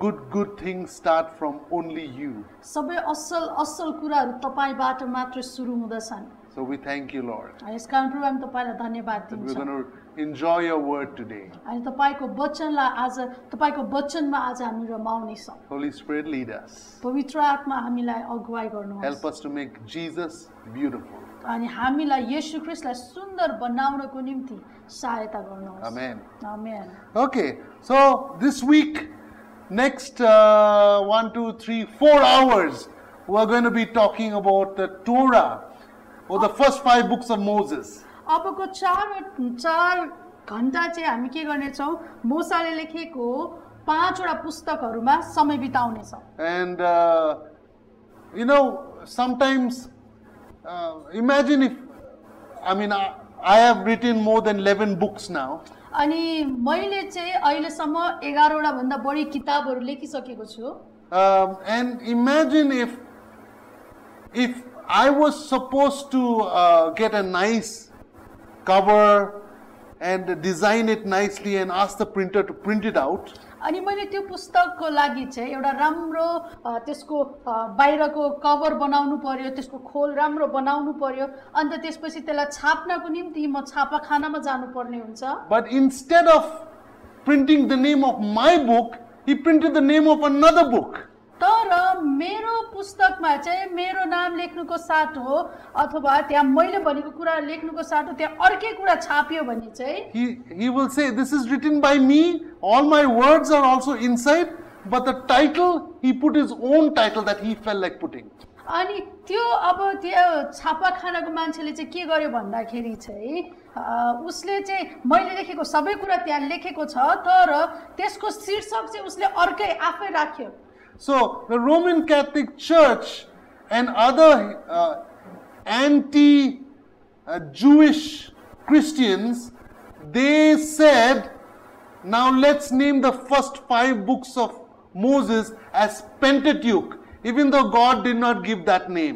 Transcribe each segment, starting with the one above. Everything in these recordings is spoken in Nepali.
good things start from only you. सबै असल कुराहरू तपाईबाट मात्र सुरु हुँदछन्। So we thank you, Lord. यसकारण प्रभु हामी तपाईलाई धन्यवाद We're दिन्छौँ। going to enjoy your word today. अनि तपाईको वचनमा आज हामी रमाउने छौँ। Holy Spirit, lead us. पवित्र आत्मा हामीलाई अगुवाई गर्नुहोस्। Help us to make Jesus beautiful. अनि हामीलाई येशू ख्रीष्टलाई सुन्दर बनाउनको निम्ति सहायता गर्नुहोस्। Amen. Amen. Okay, so this week, next 1, 2, 3, 4 hours, we're going to be talking about the Torah, or the first 5 books of Moses. अबको 4 घण्टा चाहिँ हामी के गर्नेछौँ? मोसाले लेखेको 5 वटा पुस्तकहरूमा समय बिताउनेछौँ। And you know, sometimes imagine if, I have written more than 11 books now. अनि मैले चाहिँ अहिलेसम्म 11 वटा भन्दा बढी किताबहरू लेखिसकेको छु। And imagine if I was supposed to get a nice cover and design it nicely and ask the printer to print it out. अनि मैले त्यो पुस्तकको लागि चाहिँ एउटा राम्रो त्यसको बाहिरको कभर बनाउनु पर्यो, त्यसको खोल राम्रो बनाउनु पर्यो, अन्त त्यसपछि त्यसलाई छाप्नको निम्ति म छापाखानामा जानुपर्ने हुन्छ। But instead of printing the name of my book, he printed the name of another book. तर मेरो पुस्तकमा चाहिँ मेरो नाम लेख्नुको साटो अथवा त्यहाँ मैले भनेको कुरा लेख्नुको साटो त्यहाँ अर्कै कुरा छापियो भने चाहिँ he will say, this is written by me, all my words are also inside, but the title, he put his own title that he felt like putting. अनि त्यो अब त्यो छापाखानाको मान्छेले चाहिँ के गर्यो भन्दाखेरि चाहिँ उसले चाहिँ मैले लेखेको सबै कुरा त्यहाँ लेखेको छ तर त्यसको शीर्षक चाहिँ उसले अर्कै आफै राख्यो। So the Roman Catholic Church and other anti-Jewish Christians, they said, now let's name the first 5 books of Moses as Pentateuch, even though God did not give that name.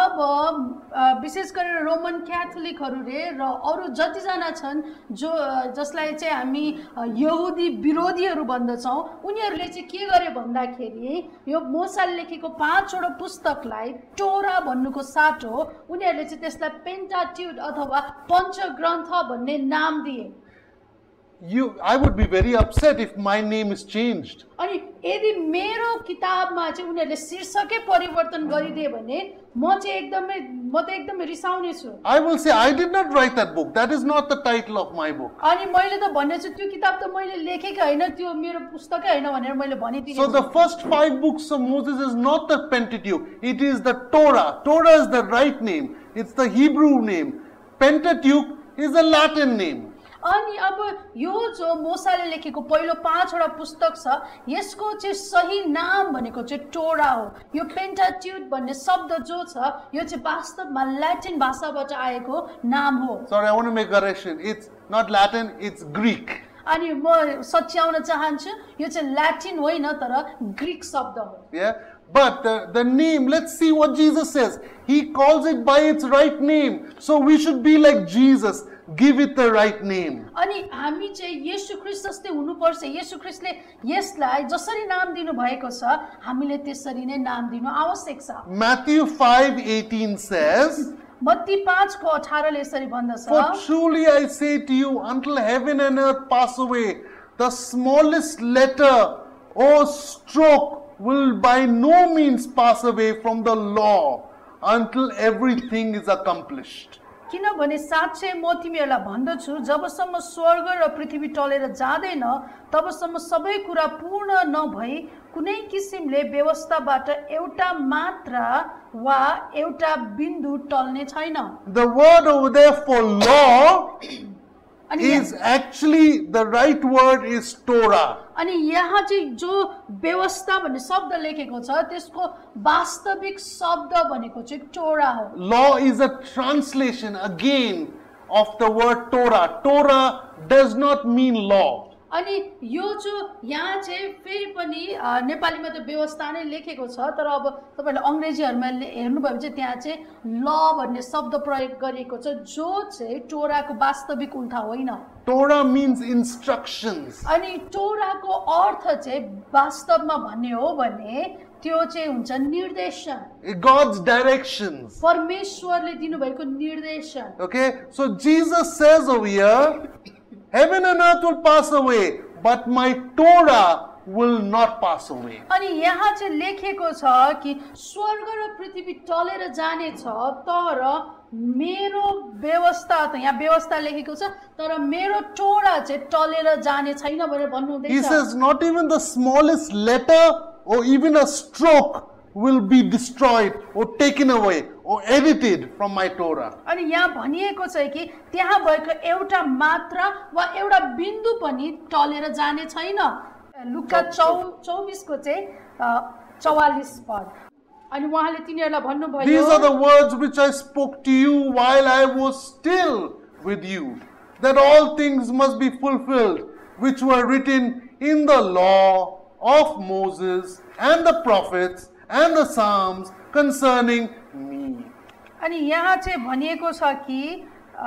अब विशेष गरेर रोमन क्याथोलिकहरूले र अरू जतिजना छन् जसलाई चाहिँ हामी यहुदी विरोधीहरू भन्दछौँ, उनीहरूले चाहिँ के गरे भन्दाखेरि यो मोसाले लेखेको 5 वटा पुस्तकलाई टोरा भन्नुको साटो उनीहरूले चाहिँ त्यसलाई पेन्टाट्युक अथवा पञ्चग्रन्थ भन्ने नाम दिए। I would be very upset if my name is changed. अनि यदि मेरो किताबमा चाहिँ उनीहरूले शीर्षकै परिवर्तन गरिदिए भने म त एकदमै रिसाउने छु। I will say, I did not write that book. That is not the title of my book. अनि मैले त भन्ने छु त्यो किताब त मैले लेखेकै हैन, त्यो मेरो पुस्तकै हैन भनेर मैले भनिदिएँ। So the first 5 books of Moses is not the Pentateuch. It is the Torah. Torah is the right name. It's the Hebrew name. Pentateuch is a Latin name. अनि अब यो जो मोसाले लेखेको पहिलो 5 वटा पुस्तक छ यसको चाहिँ सही नाम भनेको चाहिँ टोरा हो। यो पेन्टाट्युक भन्ने शब्द जो छ यो चाहिँ वास्तवमा ल्याटिन भाषाबाट आएको नाम हो। Sorry, I want to make a correction. It's not Latin, it's Greek. अनि म सच्याउन चाहन्छु यो चाहिँ ल्याटिन होइन तर ग्रीक शब्द हो। Yeah, but the name, let's see what Jesus says. He calls it by its right name. So we should be like Jesus. Give it the right name. अनि हामी चाहिँ येशू ख्रीष्ट जस्तै हुनुपर्छ। येशू ख्रीष्टले यसलाई जसरी नाम दिनु भएको छ हामीले त्यसरी नै नाम दिनु आवश्यक छ। Matthew 5:18 says, मत्ती 5:18 ले यसरी भन्दछ, For truly I say to you, until heaven and earth pass away, the smallest letter or stroke will by no means pass away from the law until everything is accomplished. किनभने साँच्चै म तिमीहरूलाई भन्दछु जबसम्म स्वर्ग र पृथ्वी टलेर जाँदैन तबसम्म सबै कुरा पूर्ण नभई कुनै किसिमले व्यवस्थाबाट एउटा मात्रा वा एउटा बिन्दु टल्ने छैन। The word over there for law is actually, the right word is Torah. अनि यहाँ चाहिँ जो व्यवस्था भन्ने शब्द लेखेको छ त्यसको वास्तविक शब्द भनेको चाहिँ टोरा हो। Law is a translation again of the word Torah. Torah does not mean law. अनि यो जो यहाँ चाहिँ फेरि पनि नेपालीमा त व्यवस्था नै लेखेको छ, तर अब तपाईले अंग्रेजीहरुमा हेर्नुभयो भने चाहिँ त्यहाँ चाहिँ ल भन्ने शब्द प्रयोग गरिएको छ, जो चाहिँ टोराको वास्तविक उल्था होइन। Torah means instructions. अनि टोराको अर्थ चाहिँ वास्तवमा भन्ने हो भने त्यो चाहिँ हुन्छ निर्देशन, God's directions. परमेश्वरले दिनुभएको निर्देशन। Okay, so Jesus says over here, heaven and earth will pass away, but my Torah will not pass away. अनि यहाँ चाहिँ लेखेको छ कि स्वर्ग र पृथ्वी टलेर जाने छ, तर मेरो व्यवस्था, त यहाँ व्यवस्था लेखेको छ, तर मेरो टोरा चाहिँ टलेर जाने छैन भनेर भन्नु He हुँदैछ। says not even the smallest letter or even a stroke will be destroyed or taken away or edited from my Torah. अनि यहाँ भनिएको छ कि त्यहाँ भएको एउटा मात्रा वा एउटा बिन्दु पनि टलेर जाने छैन। लुका 24 को चाहिँ 44 पद। अनि उहाँले तिनीहरूलाई भन्नुभयो, These are the words which I spoke to you while I was still with you, that all things must be fulfilled which were written in the law of Moses and the prophets and the Psalms concerning me. अनि यहाँ चाहिँ भनिएको छ कि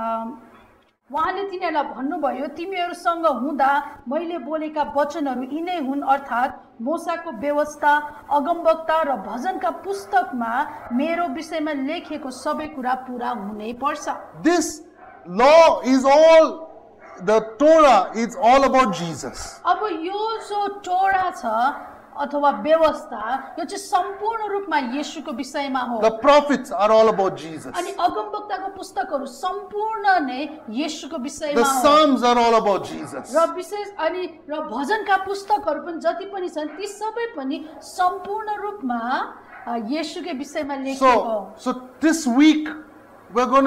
उहाँले तिनीहरूलाई भन्नुभयो, तिमीहरूसँग हुँदा मैले बोलेका वचनहरू यिनै हुन्, अर्थात् मोसाको व्यवस्था, अगमवक्ता र भजनका पुस्तकमा मेरो विषयमा लेखेको सबै कुरा पूरा हुनै पर्छ। This law is all, the Torah is all about Jesus. अब यो जो टोरा छ अथवा व्यवस्था, यो चाहिँ सम्पूर्ण रूपमा येशूको विषयमा हो। The prophets are all about Jesus. अनि अगमवक्ताको पुस्तकहरू सम्पूर्ण नै येशूको The विषयमा हो। Psalms are all about Jesus. र विशेष अनि र भजनका पुस्तकहरू पनि जति पनि छन् ती सबै पनि सम्पूर्ण रूपमा येशूकै विषयमा लेखेको हो। So this week we're going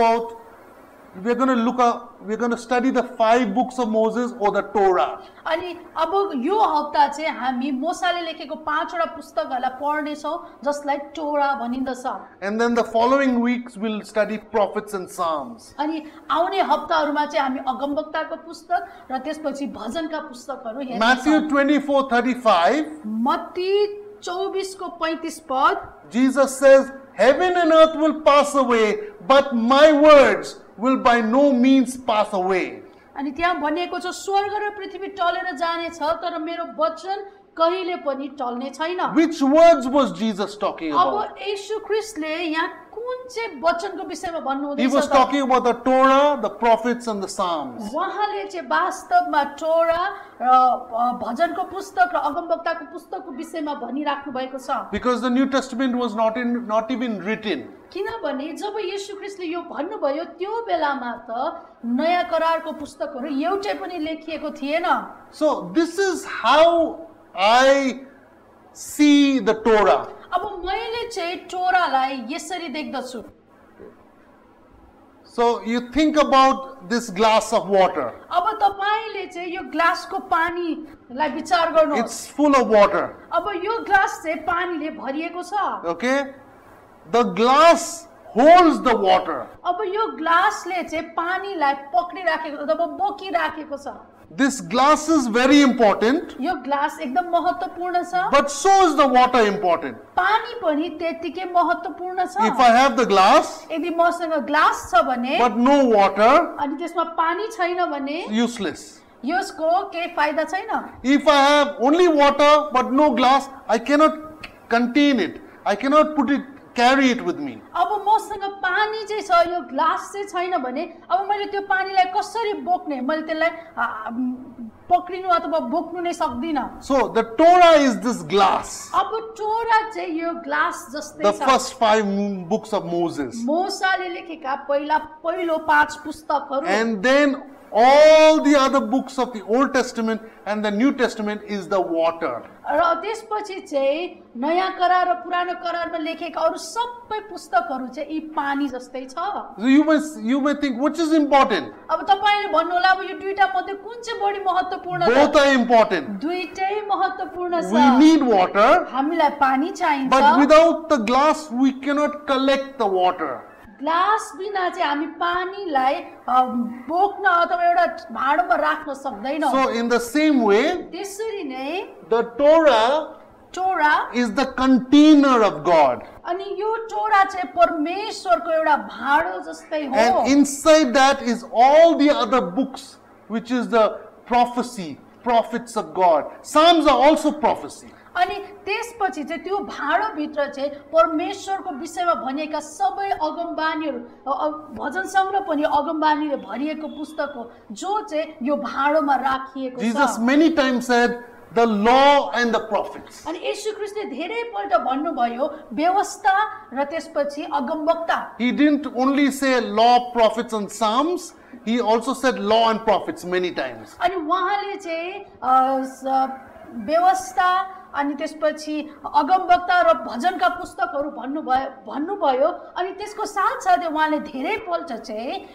to study the 5 books of Moses or the Torah. अनि अब यो हप्ता चाहिँ हामी मोसाले लेखेको 5 वटा पुस्तकहरूलाई पढ्ने छौं, जसलाई टोरा भनिन्दछ। And then the following weeks we'll study prophets and Psalms. अनि आउने हप्ताहरूमा चाहिँ हामी अगमवक्ताको पुस्तक र त्यसपछि भजनका पुस्तकहरू हेर्नेछौं। Matthew 24:35. मत्ती 24 को 35 पद, Jesus says, heaven and earth will pass away, but my words will by no means pass away. अनि त्यहाँ भनिएको छ स्वर्ग र पृथ्वी टलेर जाने छ, तर मेरो वचन कहिले पनि टल्ने छैन। Which words was Jesus talking अब about? येशू ख्रीष्टले यहाँ कुन चाहिँ वचनको विषयमा भन्नु He हुँदैछ was त? talking about the Torah, the prophets and the Psalms. उहाँले चाहिँ वास्तवमा टोरा र भजनको पुस्तक र अगमवक्ताको पुस्तकको विषयमा भनिराख्नु भएको छ। Because the New Testament was not even written. किनभने जब येशू ख्रीष्टले यो भन्नुभयो त्यो बेलामा त नयाँ करारको पुस्तकहरू एउटै पनि लेखिएको थिएन। So this is how I see the Torah. अब मैले चाहिँ टोरालाई यसरी देख्दछु। So you think about this glass of water. अब तपाईले चाहिँ यो ग्लासको पानीलाई विचार गर्नुहोस्। It's full of water. अब यो ग्लास चाहिँ पानीले भरिएको छ। Okay? The glass holds the water. अब यो ग्लासले चाहिँ पानीलाई पक्रिराखेको अथवा बोकिराखेको छ। This glass is very important, यो ग्लास एकदम महत्त्वपूर्ण छ, but so is the water important. पानी पनि त्यतिकै महत्त्वपूर्ण छ। If I have the glass यदि मसँग ग्लास छ भने but no water, अनि त्यसमा पानी छैन भने useless. यसको केही फाइदा छैन। If I have only water but no glass, I cannot contain it. I cannot carry it with me. अब मसँग पानी चाहिँ छ, यो ग्लास चाहिँ छैन भने अब मैले त्यो पानीलाई कसरी बोक्ने, मैले त्यसलाई पक्रिनु अथवा बोक्नु नै सक्दिन। So the Torah is this glass. अब टोरा चाहिँ यो ग्लास जस्तै The छ। first 5 books of Moses. मोसाले लेखेका पहिलो 5 पुस्तकहरू, And then all the other books of the Old Testament and the New Testament is the water. र त्यसपछि चाहिँ नयाँ करार र पुरानो करारमा लेखेका अरु सबै पुस्तकहरू चाहिँ यी पानी जस्तै छ। So you may think which is important? अब तपाईले भन्नु होला अब यो दुईटा मध्ये कुन चाहिँ बढी महत्त्वपूर्ण छ? Both are important. दुईटै महत्त्वपूर्ण छ। We need water, हामीलाई पानी चाहिन्छ, but without the glass we cannot collect the water. Glass बिना चाहिँ हामी पानीलाई बोक्न अथवा एउटा भाँडोमा राख्न सक्दैनौँ। So in the same way, त्यसरी नै the Torah Tora is the container of God. अनि यो टोरा चाहिँ परमेश्वरको एउटा भाँडो जस्तै हो। And inside that is all the other books, which is the prophecy, prophets of God. Psalms are also prophecy. अनि त्यसपछि चाहिँ त्यो भाँडो भित्र चाहिँ परमेश्वरको विषयमा भनिएका सबै अगमबानीहरू भजन सङ्ग्रह पनि अगमबानीले भरिएको पुस्तक हो जो चाहिँ यो भाँडोमा राखिएको छ। Jesus many times said the law and the prophets. अनि येशू ख्रीष्टले धेरैपल्ट भन्नुभयो व्यवस्था र त्यसपछि अगमवक्ता। He didn't only say law, prophets and psalms, he also said law and prophets many times. अनि उहाँले चाहिँ व्यवस्था अनि त्यसपछि अगमवक्ता र भजनका पुस्तकहरू भन्नुभयो अनि त्यसको साथसाथै उहाँले धेरैपल्ट चाहिँ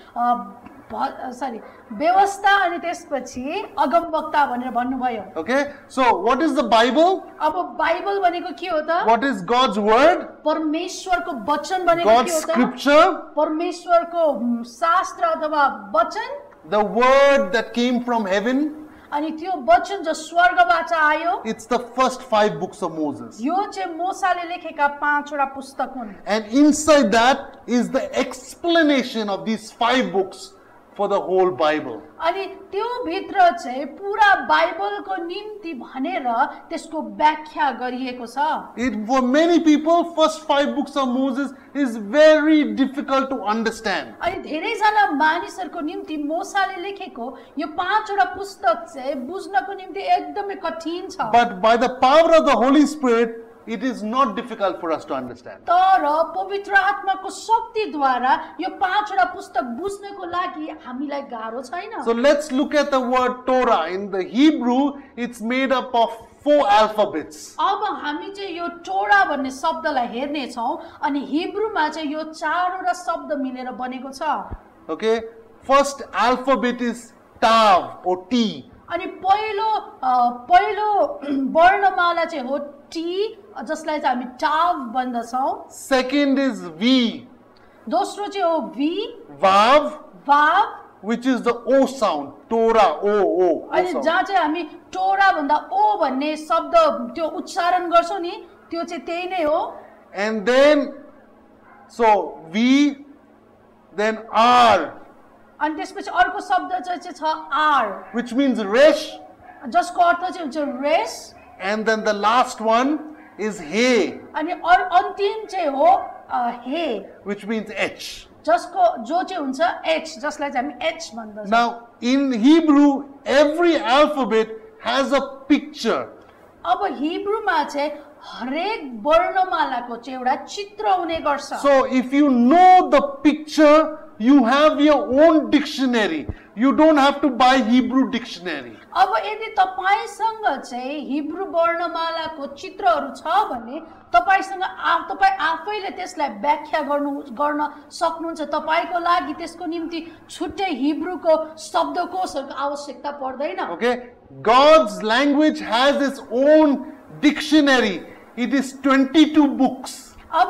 व्यवस्था अनि त्यसपछि अगमवक्ता भनेर भन्नुभयो। Okay, so what is the Bible? अब बाइबल भनेको के हो त? What is God's word? परमेश्वरको वचन भनेको God's के हो त? scripture? परमेश्वरको शास्त्र अथवा वचन। The word that came from heaven. अनि त्यो वचन जो स्वर्गबाट आयो। It's the first 5 books of Moses. यो चाहिँ मोसाले लेखेका 5 वटा पुस्तक हुन्। And inside that is the explanation of these 5 books for the whole Bible. अनि त्यो भित्र चाहिँ पुरा बाइबलको निम्ति भनेर त्यसको व्याख्या गरिएको छ। For many people, first 5 books of Moses is very difficult to understand. अनि धेरैजना मानिसहरूको निम्ति मोसाले लेखेको यो 5 वटा पुस्तक चाहिँ बुझ्नको निम्ति एकदमै कठिन छ। But by the power of the Holy Spirit, it is not difficult for us to understand. तर पवित्र आत्माको शक्तिद्वारा यो 5 वटा पुस्तक बुझ्नको लागि हामीलाई गाह्रो छैन। So let's look at the word Torah. In the Hebrew, it's made up of 4 alphabets. अब हामी चाहिँ यो टोरा भन्ने शब्दलाई हेर्ने छौं अनि हिब्रूमा चाहिँ यो 4 वटा शब्द मिलेर बनेको छ। Okay, first alphabet is Tav or T. अनि पहिलो वर्णमाला चाहिँ हो टी जसलाई चाहिँ हामी टाव भन्दछौं। Second is V. दोस्रो चाहिँ हो V. Vav, Vav, which is the O sound. Torah, O. अनि जहाँ चाहिँ हामी टोरा भन्दा ओ भन्ने शब्द त्यो उच्चारण गर्छौं नि त्यो चाहिँ त्यही नै हो। And then, so V, then R. अनि त्यसपछि अर्को शब्द चाहिँ छ आर, which means resh, जसको अर्थ चाहिँ हुन्छ race. and then the last one is He, अनि अन्तिम चाहिँ हो हे, which means H. जसको जो चाहिँ हुन्छ एच, जसलाई चाहिँ हामी एच भन्दछौं। Now, in Hebrew, every alphabet has a picture. अब हिब्रूमा चाहिँ हरेक वर्णमालाको चाहिँ एउटा चित्र हुने गर्छ। So, if you know the picture, you have your own dictionary. You don't have to buy Hebrew dictionary. अब यदि तपाईसँग चाहिँ हिब्रू वर्णमालाको चित्रहरू छ भने तपाईसँग तपाई आफैले त्यसलाई व्याख्या गर्न सक्नुहुन्छ। तपाईको लागि त्यसको निम्ति छुट्टै हिब्रूको शब्दकोशहरुको आवश्यकता पर्दैन। Okay, God's language has its own dictionary. It is 22 books.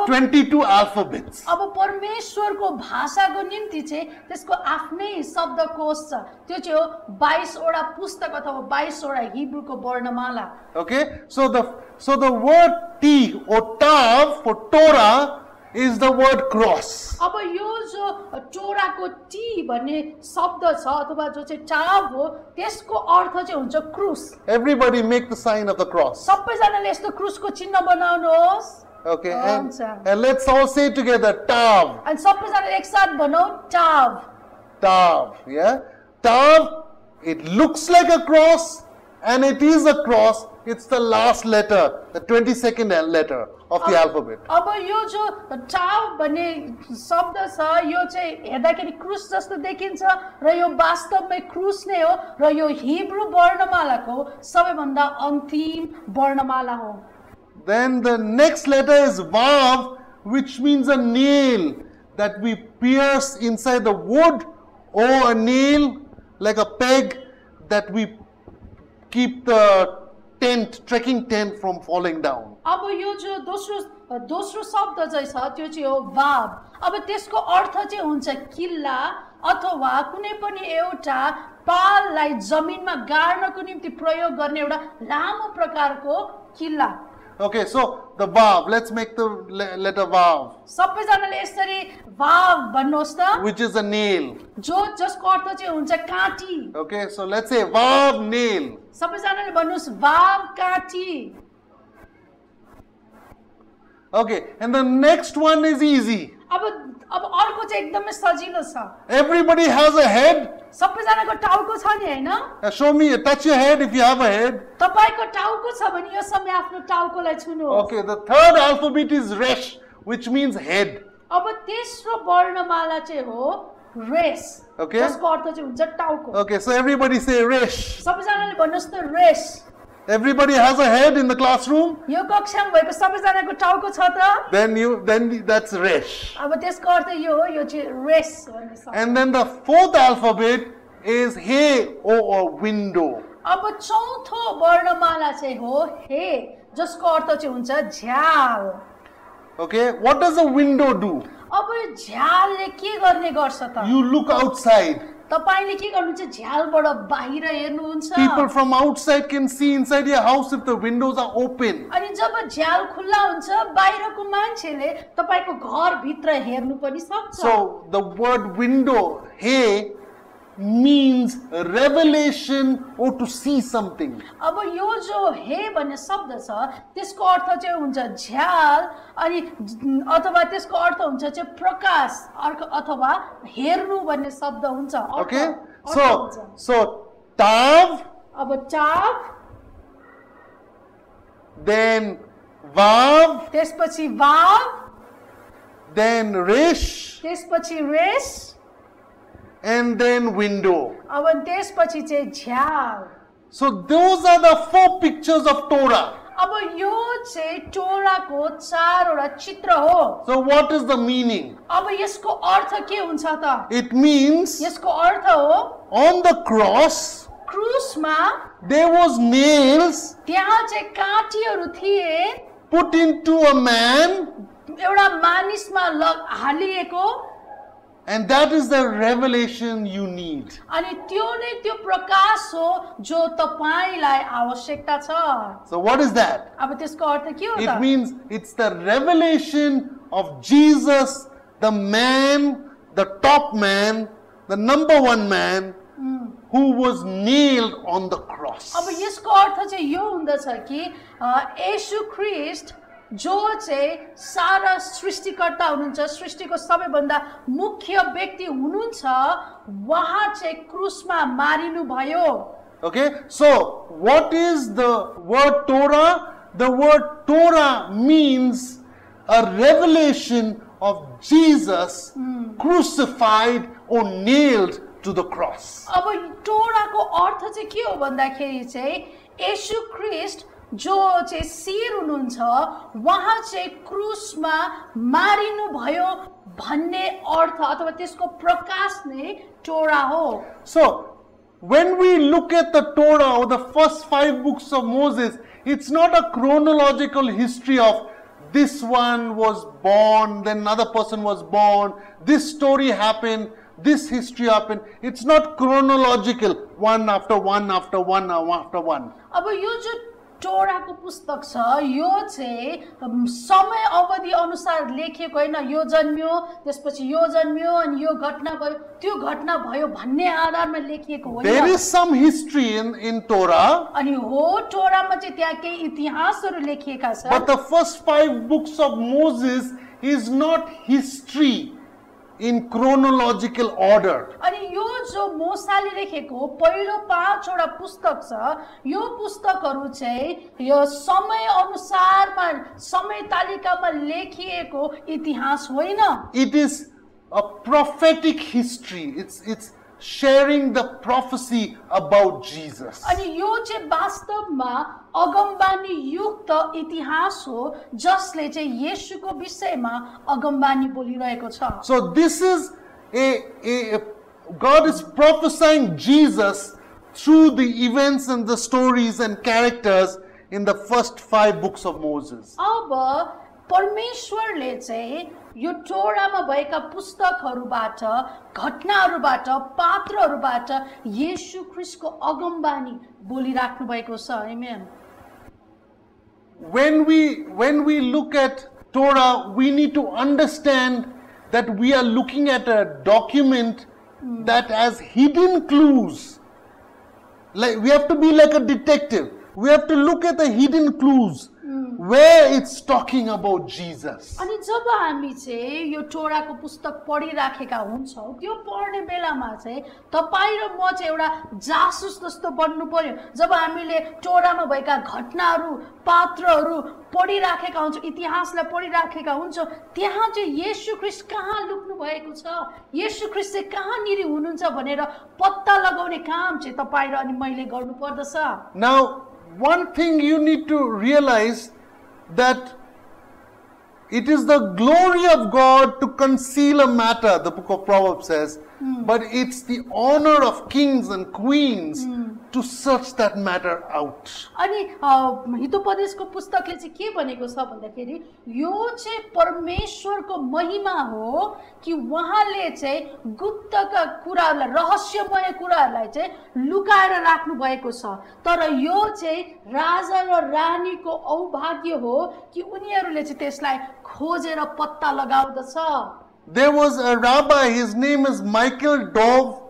22 alphabets. अब परमेश्वरको भाषाको निम्ति चाहिँ त्यसको आफ्नै शब्दकोश छ। त्यो चाहिँ हो 22 वटा पुस्तक अथवा 22 वटा हिब्रूको वर्णमाला। Okay, so the word T or Tav for Torah is the word cross. अब यो जो टोराको टी भन्ने शब्द छ अथवा जो चाहिँ टाव हो त्यसको अर्थ चाहिँ हुन्छ क्रुस। Everybody make the sign of the cross. सबैजनाले यस्तो क्रुसको चिन्ह बनाउनुहोस्। Okay, and let's all say together, Tav. अनि सबैजनाले एकसाथ भनौं टाव। Tav, yeah? Tav, it looks like a cross and it is a cross. It's the last letter, the 22nd letter of the alphabet. अब यो जो टाव भन्ने शब्द छ यो चाहिँ हेर्दाखेरि क्रुस जस्तो देखिन्छ र यो वास्तवमै क्रुस नै हो र यो हिब्रू वर्णमालाको सबैभन्दा अन्तिम वर्णमाला हो। Then the next letter is Vav, which means a nail that we pierce inside the wood, or a nail like a peg that we keep the tent, trekking tent from falling down. अब यो जो दोस्रो शब्द चाहिँ छ त्यो चाहिँ हो वाव। अब त्यसको अर्थ चाहिँ हुन्छ किल्ला अथवा कुनै पनि एउटा पाललाई जमिनमा गाड्नको निम्ति प्रयोग गर्ने एउटा लामो प्रकारको किल्ला। Okay, so the vav, let's make the letter vav, सबैजनाले यसरी वाव भन्नुहोस् त, which is a nail. जसको अर्थ चाहिँ हुन्छ काँटी। Okay, so let's say vav nail. सबैजनाले भन्नुहोस् वाव काँटी। Okay, and the next one is easy. अब अर्को चाहिँ एकदमै सजिलो छ। Everybody has a head. सबैजनाको टाउको छ नि हैन? Show me, touch your head if you have a head. तपाईको टाउको छ भने यो समय आफ्नो टाउकोलाई छुनुहोस्। Okay, the third alphabet is resh, which means head. अब तेस्रो वर्णमाला चाहिँ हो रेस, Okay. जसको अर्थ चाहिँ हुन्छ टाउको। Okay, so everybody say resh. सबैजनाले भन्नुहोस् त resh. Everybody has a head in the classroom. यो कक्षामा भएको सबैजनाको टाउको छ त? Then that's resh. अब त्यसको अर्थ यो हो, यो चाहिँ रेस भन्ने शब्द। And then the fourth alphabet is he or window. अब चौथो वर्णमाला चाहिँ हो हे, जसको अर्थ चाहिँ हुन्छ झ्याल। Okay, what does a window do? अब झ्यालले के गर्ने गर्छ त? You look outside. तपाईले के गर्नुहुन्छ? झ्यालबाट बाहिर हेर्नुहुन्छ। People from outside can see inside your house if the windows are open. अनि जब झ्याल खुल्ला हुन्छ बाहिरको मान्छेले तपाईको घर भित्र हेर्नु पनि सक्छ। So the word window, he, means revelation or to see something. अब यो जो हे भन्ने शब्द छ त्यसको अर्थ चाहिँ हुन्छ झ्याल अनि अथवा त्यसको अर्थ हुन्छ चाहिँ प्रकाश अथवा हेर्नु भन्ने शब्द हुन्छ। Okay, so tav, अब टाव, then vav, त्यसपछि वाव, then resh, त्यसपछि रेस, and then window. अब त्यसपछि चाहिँ झ्याल। So those are the 4 pictures of Torah. अब यो चाहिँ टोराको 4वटा चित्र हो। So what is the meaning? अब यसको अर्थ के हुन्छ त? It means यसको अर्थ हो on the cross क्रुसमा there was nails त्यहाँ चाहिँ काँटीहरू थिए, put into a man, एउटा मानिसमा हालिएको, and that is the revelation you need. अनि त्यो नै त्यो प्रकाश हो जो तपाईलाई आवश्यकता छ। So what is that? अब त्यसको अर्थ के हो It त? means it's the revelation of Jesus, the man, the top man, the number 1 man who was nailed on the cross. अब यसको अर्थ चाहिँ यो हुँदछ कि येशू ख्रीष्ट जो चाहिँ सारा सृष्टिकर्ता हुनुहुन्छ, सृष्टिको सबैभन्दा मुख्य व्यक्ति हुनुहुन्छ, उहाँ चाहिँ क्रुसमा मारिनु भयो। Okay, so what is the word Torah? The word Torah means a revelation of Jesus crucified or nailed to the cross. अब टोराको अर्थ चाहिँ के हो भन्दाखेरि चाहिँ येशू ख्रीष्ट जो चाहिँ शिर हुनुहुन्छ उहाँ चाहिँ क्रुसमा मारिनु भयो भन्ने अर्थ अथवा त्यसको प्रकाश नै टोरा हो। So when we look at the Torah or the first 5 books of Moses, it's not a chronological history of this one was born, then another person was born, this story happened, this history happened. It's not chronological, one after one after one after one. अब यो जो टोराको पुस्तक छ यो चाहिँ समय अवधि अनुसार लेखिएको हैन, यो जन्मियो त्यसपछि यो जन्मियो अनि यो घटना भयो त्यो घटना भयो भन्ने आधारमा लेखिएको होइन। There is some history in Torah, अनि हो टोरामा चाहिँ त्यहाँ केही इतिहासहरू लेखिएका छन्, but the first 5 books of Moses is not history in chronological order. अनि यो जो मोसाले लेखेको पहिलो 5वटा पुस्तक छ यो पुस्तकहरू चाहिँ यो समय अनुसारमा समय तालिकामा लेखिएको इतिहास होइन। It is a prophetic history. It's sharing the prophecy about Jesus. अनि यो चाहिँ वास्तवमा अगमबानी युक्त इतिहास हो जसले चाहिँ येशूको विषयमा अगमबानी बोलिरहेको छ। So this is God is prophesying Jesus through the events and the stories and characters in the first 5 books of Moses. अब परमेश्वरले चाहिँ यो टोरामा भएका पुस्तकहरूबाट घटनाहरूबाट पात्रहरूबाट येशू ख्रीष्टको अगमबानी बोलिराख्नु भएको छ आमेन When we look at Torah, we need to understand that we are looking at a document that has hidden clues. Like we have to be like a detective. We have to look at the hidden clues where it's talking about Jesus. अनि जब हामी चाहिँ यो टोराको पुस्तक पढिराखेका हुन्छौँ त्यो पढ्ने बेलामा चाहिँ तपाईँ र म चाहिँ एउटा जासुस जस्तो बन्नु पर्यो जब हामीले टोरामा भएका घटनाहरू पात्रहरू पढिराखेका हुन्छौँ इतिहासलाई पढिराखेका हुन्छौँ त्यहाँ चाहिँ येशू ख्रीष्ट कहाँ लुक्नु भएको छ येशू ख्रीष्ट चाहिँ कहाँनिर हुनुहुन्छ भनेर पत्ता लगाउने काम चाहिँ तपाईँ र अनि मैले गर्नु पर्दछ Now, one thing you need to realize that it is the glory of God to conceal a matter, the book of Proverbs says, but it's the honor of kings and queens to search that matter out. अनि हितोपदेशको पुस्तकले चाहिँ के भनेको छ भन्दाखेरि यो चाहिँ परमेश्वरको महिमा हो कि उहाँले चाहिँ गुप्तका कुराहरूलाई रहस्यमय कुराहरूलाई चाहिँ लुकाएर राख्नु भएको छ तर यो चाहिँ राजा र रानीको औभाग्य हो कि उनीहरूले चाहिँ त्यसलाई खोजेर पत्ता लगाउँदछ There was a rabbi, his name is Michael Dov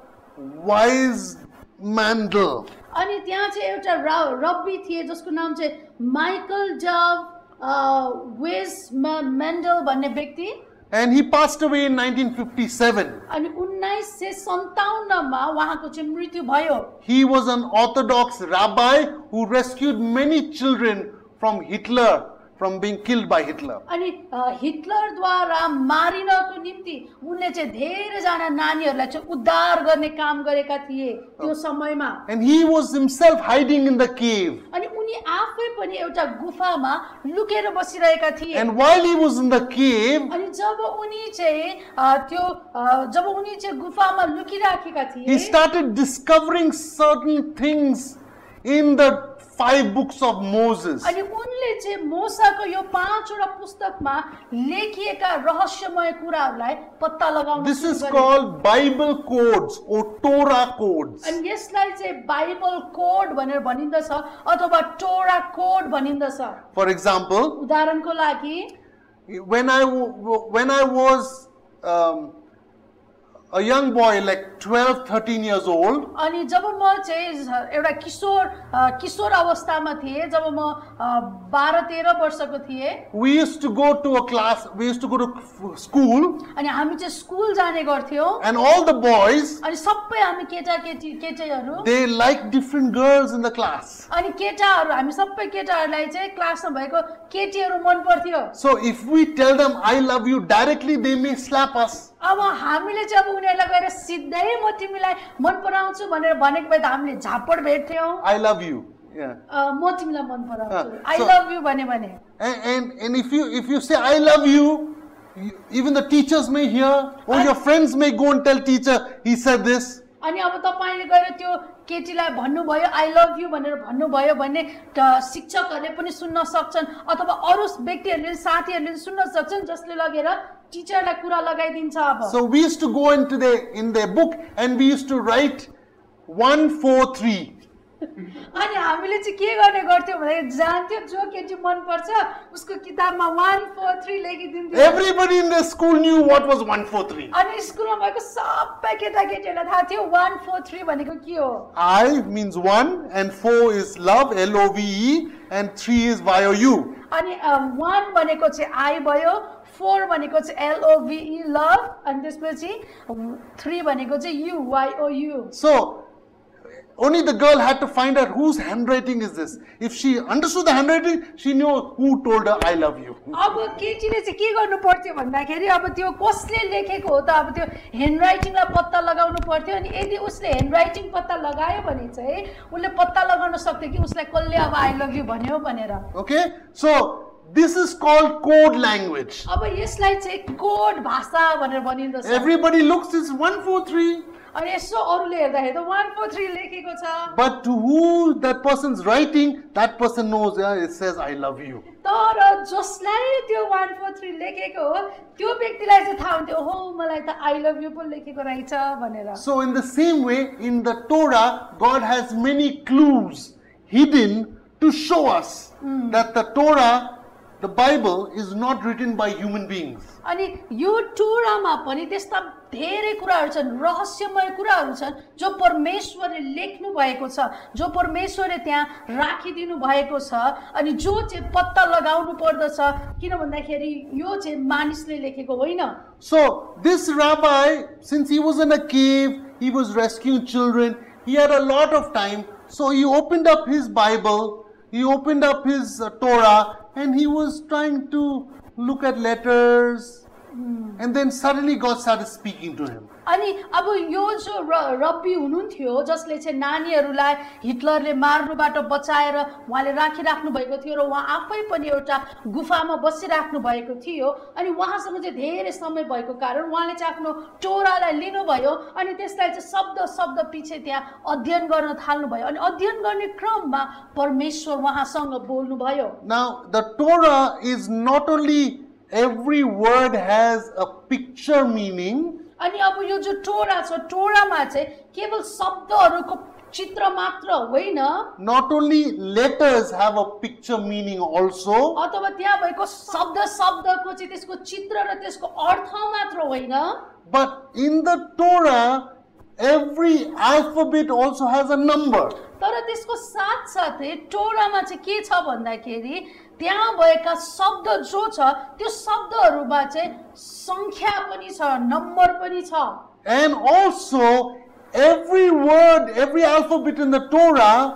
Weizmandl. अनि त्यहाँ चाहिँ एउटा रब्बी थिए जसको नाम चाहिँ माइकल डव वेजमेन्डल भन्ने व्यक्ति And he passed away in 1957. अनि 1957 मा उहाँको चाहिँ मृत्यु भयो He was an Orthodox rabbi who rescued many children from Hitler, from being killed by Hitler. अनि हिटलरद्वारा मारिनको निम्ति उनले चाहिँ धेरैजना नानीहरूलाई चाहिँ उद्धार गर्ने काम गरेका थिए त्यो समयमा And he was himself hiding in the cave. अनि उनी आफै पनि एउटा गुफामा लुकेर बसिरहेका थिए And while he was in the cave, अनि जब उनी चाहिँ गुफामा लुकिराखेका थिए he started discovering certain things in the 5 books of Moses. अनि उनले चाहिँ मोसाको यो 5 वटा पुस्तकमा लेखिएका रहस्यमय कुराहरूलाई पत्ता लगाउन This is सुरु गरे called Bible codes or Torah codes. अनि यसलाई चाहिँ बाइबल कोड भनेर भनिन्दछ अथवा टोरा कोड भनिन्दछ For example, उदाहरणको लागि when I was a young boy, like 12, 13 years old, अनि जब म चाहिँ एउटा किशोर अवस्थामा थिए जब म 12-13 वर्षको थिए we used to go to school, अनि हामी चाहिँ स्कुल जाने गर्थ्यौं and all the boys, अनि सबै हामी केटाहरू they liked different girls in the class. अनि केटाहरू हामी सबै केटाहरूलाई चाहिँ क्लासमा भएको केटीहरू मन पर्थ्यो So if we tell them I love you directly, they may slap us. अब हामीले चाहिँ अब उनीहरूलाई गएर सिधै म तिमीलाई मन पराउँछु भनेर भनेको भए त हामीले झापड भेट्थ्यौं I love you. Yeah. म तिमीलाई मन पराउँछु आई so- लभ यु भने And if you say I love you, even the teachers may hear, or your friends may go and tell teacher, he said this. अनि अब तपाईले गएर त्यो केटीलाई भन्नुभयो आई लभ यु भनेर भन्नुभयो भने शिक्षकहरूले पनि सुन्न सक्छन् अथवा अरू व्यक्तिहरूले साथीहरूले सुन्न सक्छन् जसले लगेर टिचरलाई कुरा लगाइदिन्छ अब So we used to go in their book and we used to write 143. अनि हामीले चाहिँ के गर्ने गर्थ्यौं भने जान्थ्यौ जो केटी मन पर्छ उसको किताबमा 143 लेखिदिन्थ्यौ Everybody in the school knew what was 143. अनि स्कुलमा भएको सबै केटाकेटीहरूलाई थाहा थियो 143 भनेको के हो I means 1 and 4 is love, L-O-V-E, and 3 is Y-O-U. अनि 1 भनेको चाहिँ आई भयो 4 भनेको चाहिँ LOVE लभ अनि त्यसपछि 3 भनेको चाहिँ you YOU So only the girl had to find out whose handwriting is this. If she understood the handwriting, she knew who told her I love you. अब केटीले चाहिँ के गर्नु पर्थ्यो भन्दाखेरि अब त्यो कसले लेखेको हो त अब त्यो ह्यान्डराइटिङलाई पत्ता लगाउनु पर्थ्यो अनि यदि उसले ह्यान्डराइटिङ पत्ता लगायो भने चाहिँ उसले पत्ता लगाउन सक्थ्यो कि उसलाई कसले अब आई लभ यु भन्यो भनेर Okay? So this is called code language. अब यसलाई चाहिँ कोड भाषा भनेर भनिन्दछ Everybody looks, it's 143. अनि यसो अरूले हेर्दाखेरि त 1 4 3 लेखेको छ But to who that person's writing, that person knows, yeah, it says, I love you. तर जसलाई त्यो 1 4 3 लेखेको हो त्यो व्यक्तिलाई चाहिँ थाहा हुन्थ्यो हो मलाई त आई लभ यु पो लेखेको रहेछ भनेर So in the same way, in the Torah, God has many clues hidden to show us that the Torah, the Bible, is not written by human beings. अनि यो टोरामा पनि त्यस्ता धेरै कुराहरू छन् रहस्यमय कुराहरू छन् जो परमेश्वरले लेख्नु भएको छ जो परमेश्वरले त्यहाँ राखिदिनु भएको छ अनि जो चाहिँ पत्ता लगाउनु पर्दछ किन भन्दाखेरि यो चाहिँ मानिसले लेखेको होइन So this rabbi, since he was in a cave, he was rescuing children, he had a lot of time. So he opened up his Bible, he opened up his Torah, and he was trying to look at letters. And then suddenly God started speaking to him. अनि अब यो जो रब्बी हुनुहुन्थ्यो जसले चाहिँ नानीहरूलाई हिटलरले मार्नुबाट बचाएर उहाँले राखिराख्नु भएको थियो र उहाँ आफै पनि एउटा गुफामा बसिराख्नु भएको थियो अनि उहाँसँग चाहिँ धेरै समय भएको कारण उहाँले चाहिँ आफ्नो टोरालाई लिनुभयो अनि त्यसलाई चाहिँ शब्द शब्द पछि त्यहाँ अध्ययन गर्न थाल्नुभयो अनि अध्ययन गर्ने क्रममा परमेश्वर उहाँसँग बोल्नुभयो Now the Torah is not only every word has a picture meaning. अनि अब यो जो टोरा छ टोरामा चाहिँ केवल शब्दहरूको चित्र मात्र होइन Not only letters have a picture meaning also. अथवा त्यहाँ भएको शब्द शब्दको चाहिँ त्यसको चित्र र त्यसको अर्थ मात्र होइन But in the Torah, every alphabet also has a number. तर त्यसको साथसाथै टोरामा चाहिँ के छ भन्दाखेरि त्यहाँ भएका शब्द जो छ त्यो शब्दहरूमा चाहिँ संख्या पनि छ नम्बर पनि छ And also, every word, every alphabet in the Torah,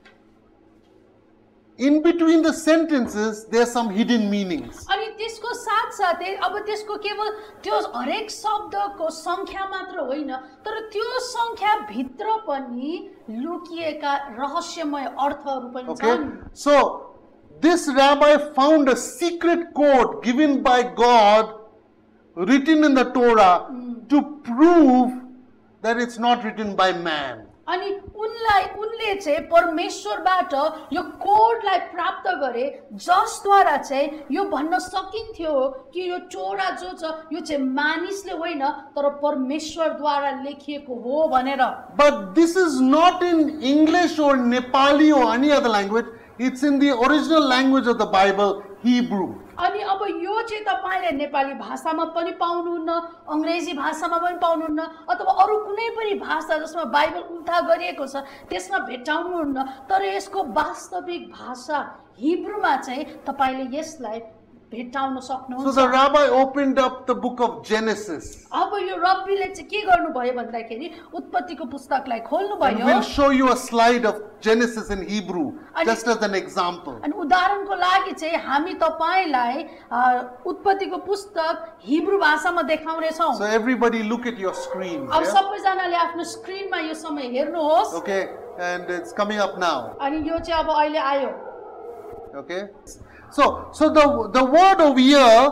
in between the sentences, there are some hidden meanings. अनि त्यसको साथसाथै अब त्यसको केवल त्यो हरेक शब्दको संख्या मात्र होइन तर त्यो संख्या भित्र पनि लुकिएका रहस्यमय अर्थहरू पनि Okay? छन् So, this rabbi found a secret code given by God, written in the Torah, to prove that it's not written by man. अनि उनले चाहिँ परमेश्वरबाट यो कोडलाई प्राप्त गरे जसद्वारा चाहिँ यो भन्न सकिन्थ्यो कि यो टोरा जो छ यो चाहिँ मानिसले होइन तर परमेश्वरद्वारा लेखिएको हो भनेर But this is not in English or Nepali or any other language. It's in the original language of the Bible, Hebrew. अनि अब यो चाहिँ तपाईले नेपाली भाषामा पनि पाउनुहुन्न अंग्रेजी भाषामा पनि पाउनुहुन्न अथवा अरु कुनै पनि भाषा जसमा बाइबल उल्था गरिएको छ त्यसमा भेटाउनुहुन्न तर यसको वास्तविक भाषा हिब्रूमा चाहिँ तपाईले यसलाई भेटाउन So सक्नुहुन्छ the rabbi opened up the book of Genesis. अब यो रब्बीले चाहिँ के गर्नुभयो भन्दाखेरि उत्पत्तिको पुस्तकलाई खोल्नु And भयो we'll show you a slide of Genesis in Hebrew, just as an example. अनि उदाहरणको लागि चाहिँ हामी तपाईलाई उत्पत्तिको पुस्तक हिब्रू भाषामा देखाउने छौं So everybody look at your screen. अब Yeah? सबैजनाले आफ्नो स्क्रिनमा यो समय हेर्नुहोस् Okay, and it's coming up now. अनि यो चाहिँ अब अहिले आयो Okay, so the word over here,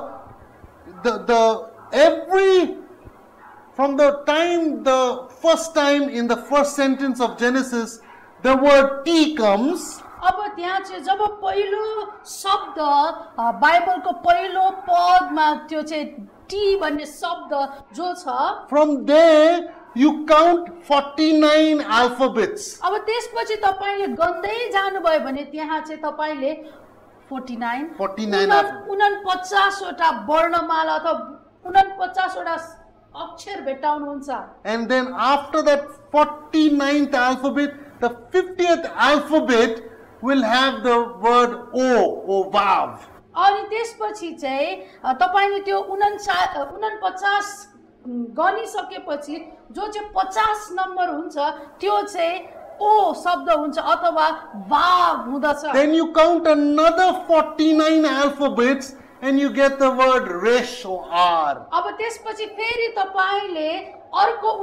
the every from the first time in the first sentence of Genesis, the word T comes. अब त्यहाँ चाहिँ जब पहिलो शब्द बाइबलको पहिलो पदमा त्यो चाहिँ टी भन्ने शब्द जो छ From there you count 49 alphabets. अब त्यसपछि तपाईले गन्दै जानुभयो भने त्यहाँ चाहिँ तपाईले 49 49 वटा वर्णमाला अथवा 49 वटा अक्षर भेटाउनुहुन्छ And then after that 49th alphabet, the 50th alphabet will have the word O or Vav. अनि त्यसपछि चाहिँ तपाईले त्यो 49 गनिसकेपछि जो चाहिँ 50 नम्बर हुन्छ त्यो चाहिँ ओ शब्द हुन्छ अथवा वाव हुँदछ Then you count another 49 alphabets and you get the word Resh or R. अब त्यसपछि फेरि तपाईले अर्को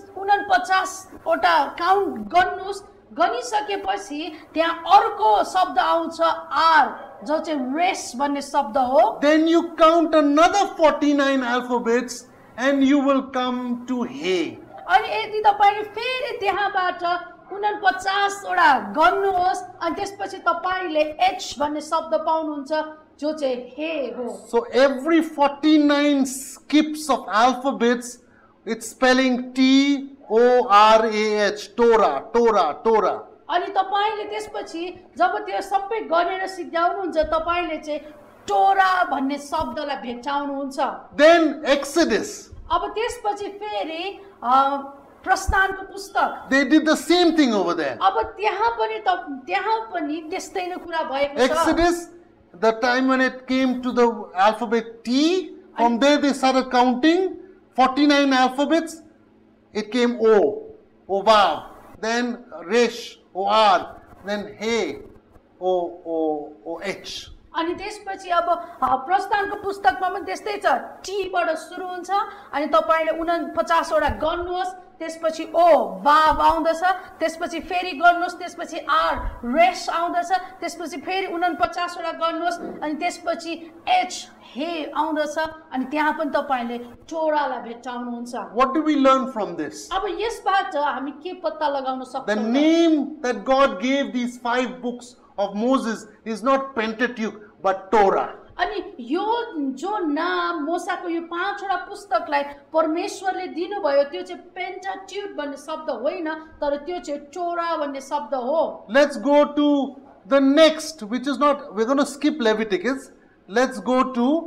49 वटा काउन्ट गर्नुस् गनिसकेपछि त्यहाँ अर्को शब्द आउँछ आर जो चाहिँ रेस भन्ने शब्द हो Then you count another 49 alphabets and you will come to He. अनि यदि तपाईले फेरि त्यहाँबाट 49 वटा गर्नुहोस् अनि त्यसपछि तपाईले H भन्ने शब्द पाउनुहुन्छ जो चाहिँ हे हो. So every 49 skips of alphabets, it's spelling T-O-R-A-H, Torah, Torah, Torah. अनि तपाईले त्यसपछि जब त्यो सबै गरेर सिद्ध्याउनुहुन्छ तपाईले चाहिँ टोरा भन्ने शब्दलाई भेट्टाउनुहुन्छ. Then Exodus, अब त्यसपछि फेरि प्रस्थानको पुस्तक. they did the same thing over there. अब त्यहाँ पनि त्यस्तै नै कुरा भएको छ. Exodus, the time when it came to the alphabet T, from there they started counting 49 alphabets. It came O, Ovav, then Resh, O-R, then He, O-H. अनि त्यसपछि अब प्रस्थानको पुस्तकमा पनि त्यस्तै छ. टी बाट सुरु हुन्छ अनि तपाईले 49 वटा गर्नुहोस् त्यसपछि ओ वाव आउँदछ त्यसपछि फेरि गर्नुहोस् त्यसपछि आर रेश आउँदछ त्यसपछि फेरि 49 वटा गर्नुहोस् अनि त्यसपछि एच हे आउँदछ अनि त्यहाँ पनि तपाईले टोरालाई भेट्टाउनुहुन्छ. What do we learn from this? अब यसबाट हामी के पत्ता लगाउन सक्छौं? The name that God gave these 5 books of Moses is not Pentateuch but Torah. अनि यो जो नाम मोसाको यो 5 वटा पुस्तकलाई परमेश्वरले दिनुभयो त्यो चाहिँ पेन्टाट्युक भन्ने शब्द होइन तर त्यो चाहिँ टोरा भन्ने शब्द हो. Let's go to the next, which is not, we're going to skip Leviticus. Let's go to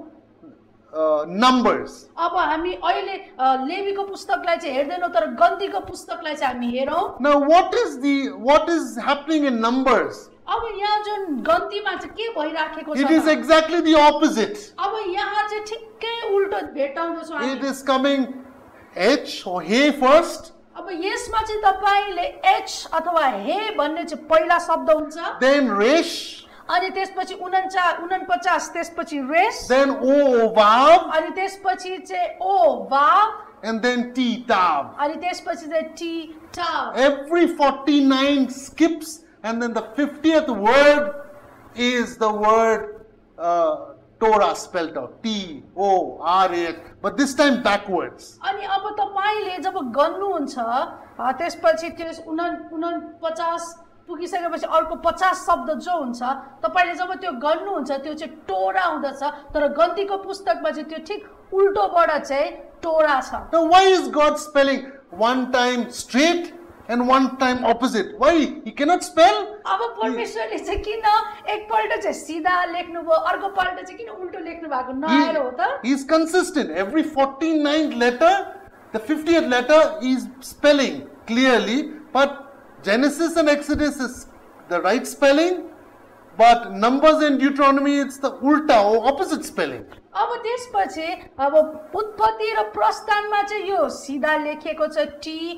Numbers. अब हामी अहिले लेवीको पुस्तकलाई चाहिँ हेर्दैनौं तर गन्तीको पुस्तकलाई चाहिँ हामी हेरौं. Now what is happening in Numbers? अब यहाँ जुन गन्तीमा चाहिँ के भइराखेको छ? It is exactly the opposite. अब यहाँ चाहिँ ठिक्कै उल्टो भेट्टाउँदछौं हामी. It is coming H or He first. अब यसमा चाहिँ तपाईले H अथवा हे भन्ने चाहिँ पहिला शब्द हुन्छ. Then Resh. अनि त्यसपछि 49 त्यसपछि रेस. Then O Vav. अनि त्यसपछि चाहिँ ओ वाव. And then T Tav. अनि त्यसपछि चाहिँ T tav. Every 49 skips and then the 50th word is the word Torah spelled out. T-O-R-A-H. But this time backwards. अनि अब तपाईले जब गर्नुहुन्छ त्यसपछि त्यो 49 पुगिसकेपछि अर्को 50 शब्द जो हुन्छ तपाईले जब त्यो गर्नुहुन्छ त्यो चाहिँ टोरा हुँदछ तर गन्तीको पुस्तकमा चाहिँ त्यो ठिक उल्टोबाट चाहिँ टोरा छ. Now why is God spelling one time straight and one time opposite? Why? He cannot spell? अब परमेश्वरले चाहिँ किन एकपल्ट चाहिँ सिधा लेख्नुभयो अर्कोपल्ट चाहिँ किन उल्टो लेख्नु भएको नआएर हो त? He is consistent. Every 49th letter, the 50th letter is spelling clearly, but Genesis and Exodus is the right spelling, but Numbers and Deuteronomy it's the ulta or opposite spelling. अब त्यसपछि अब उत्पत्ति र प्रस्थानमा चाहिँ यो सिधा लेखेको छ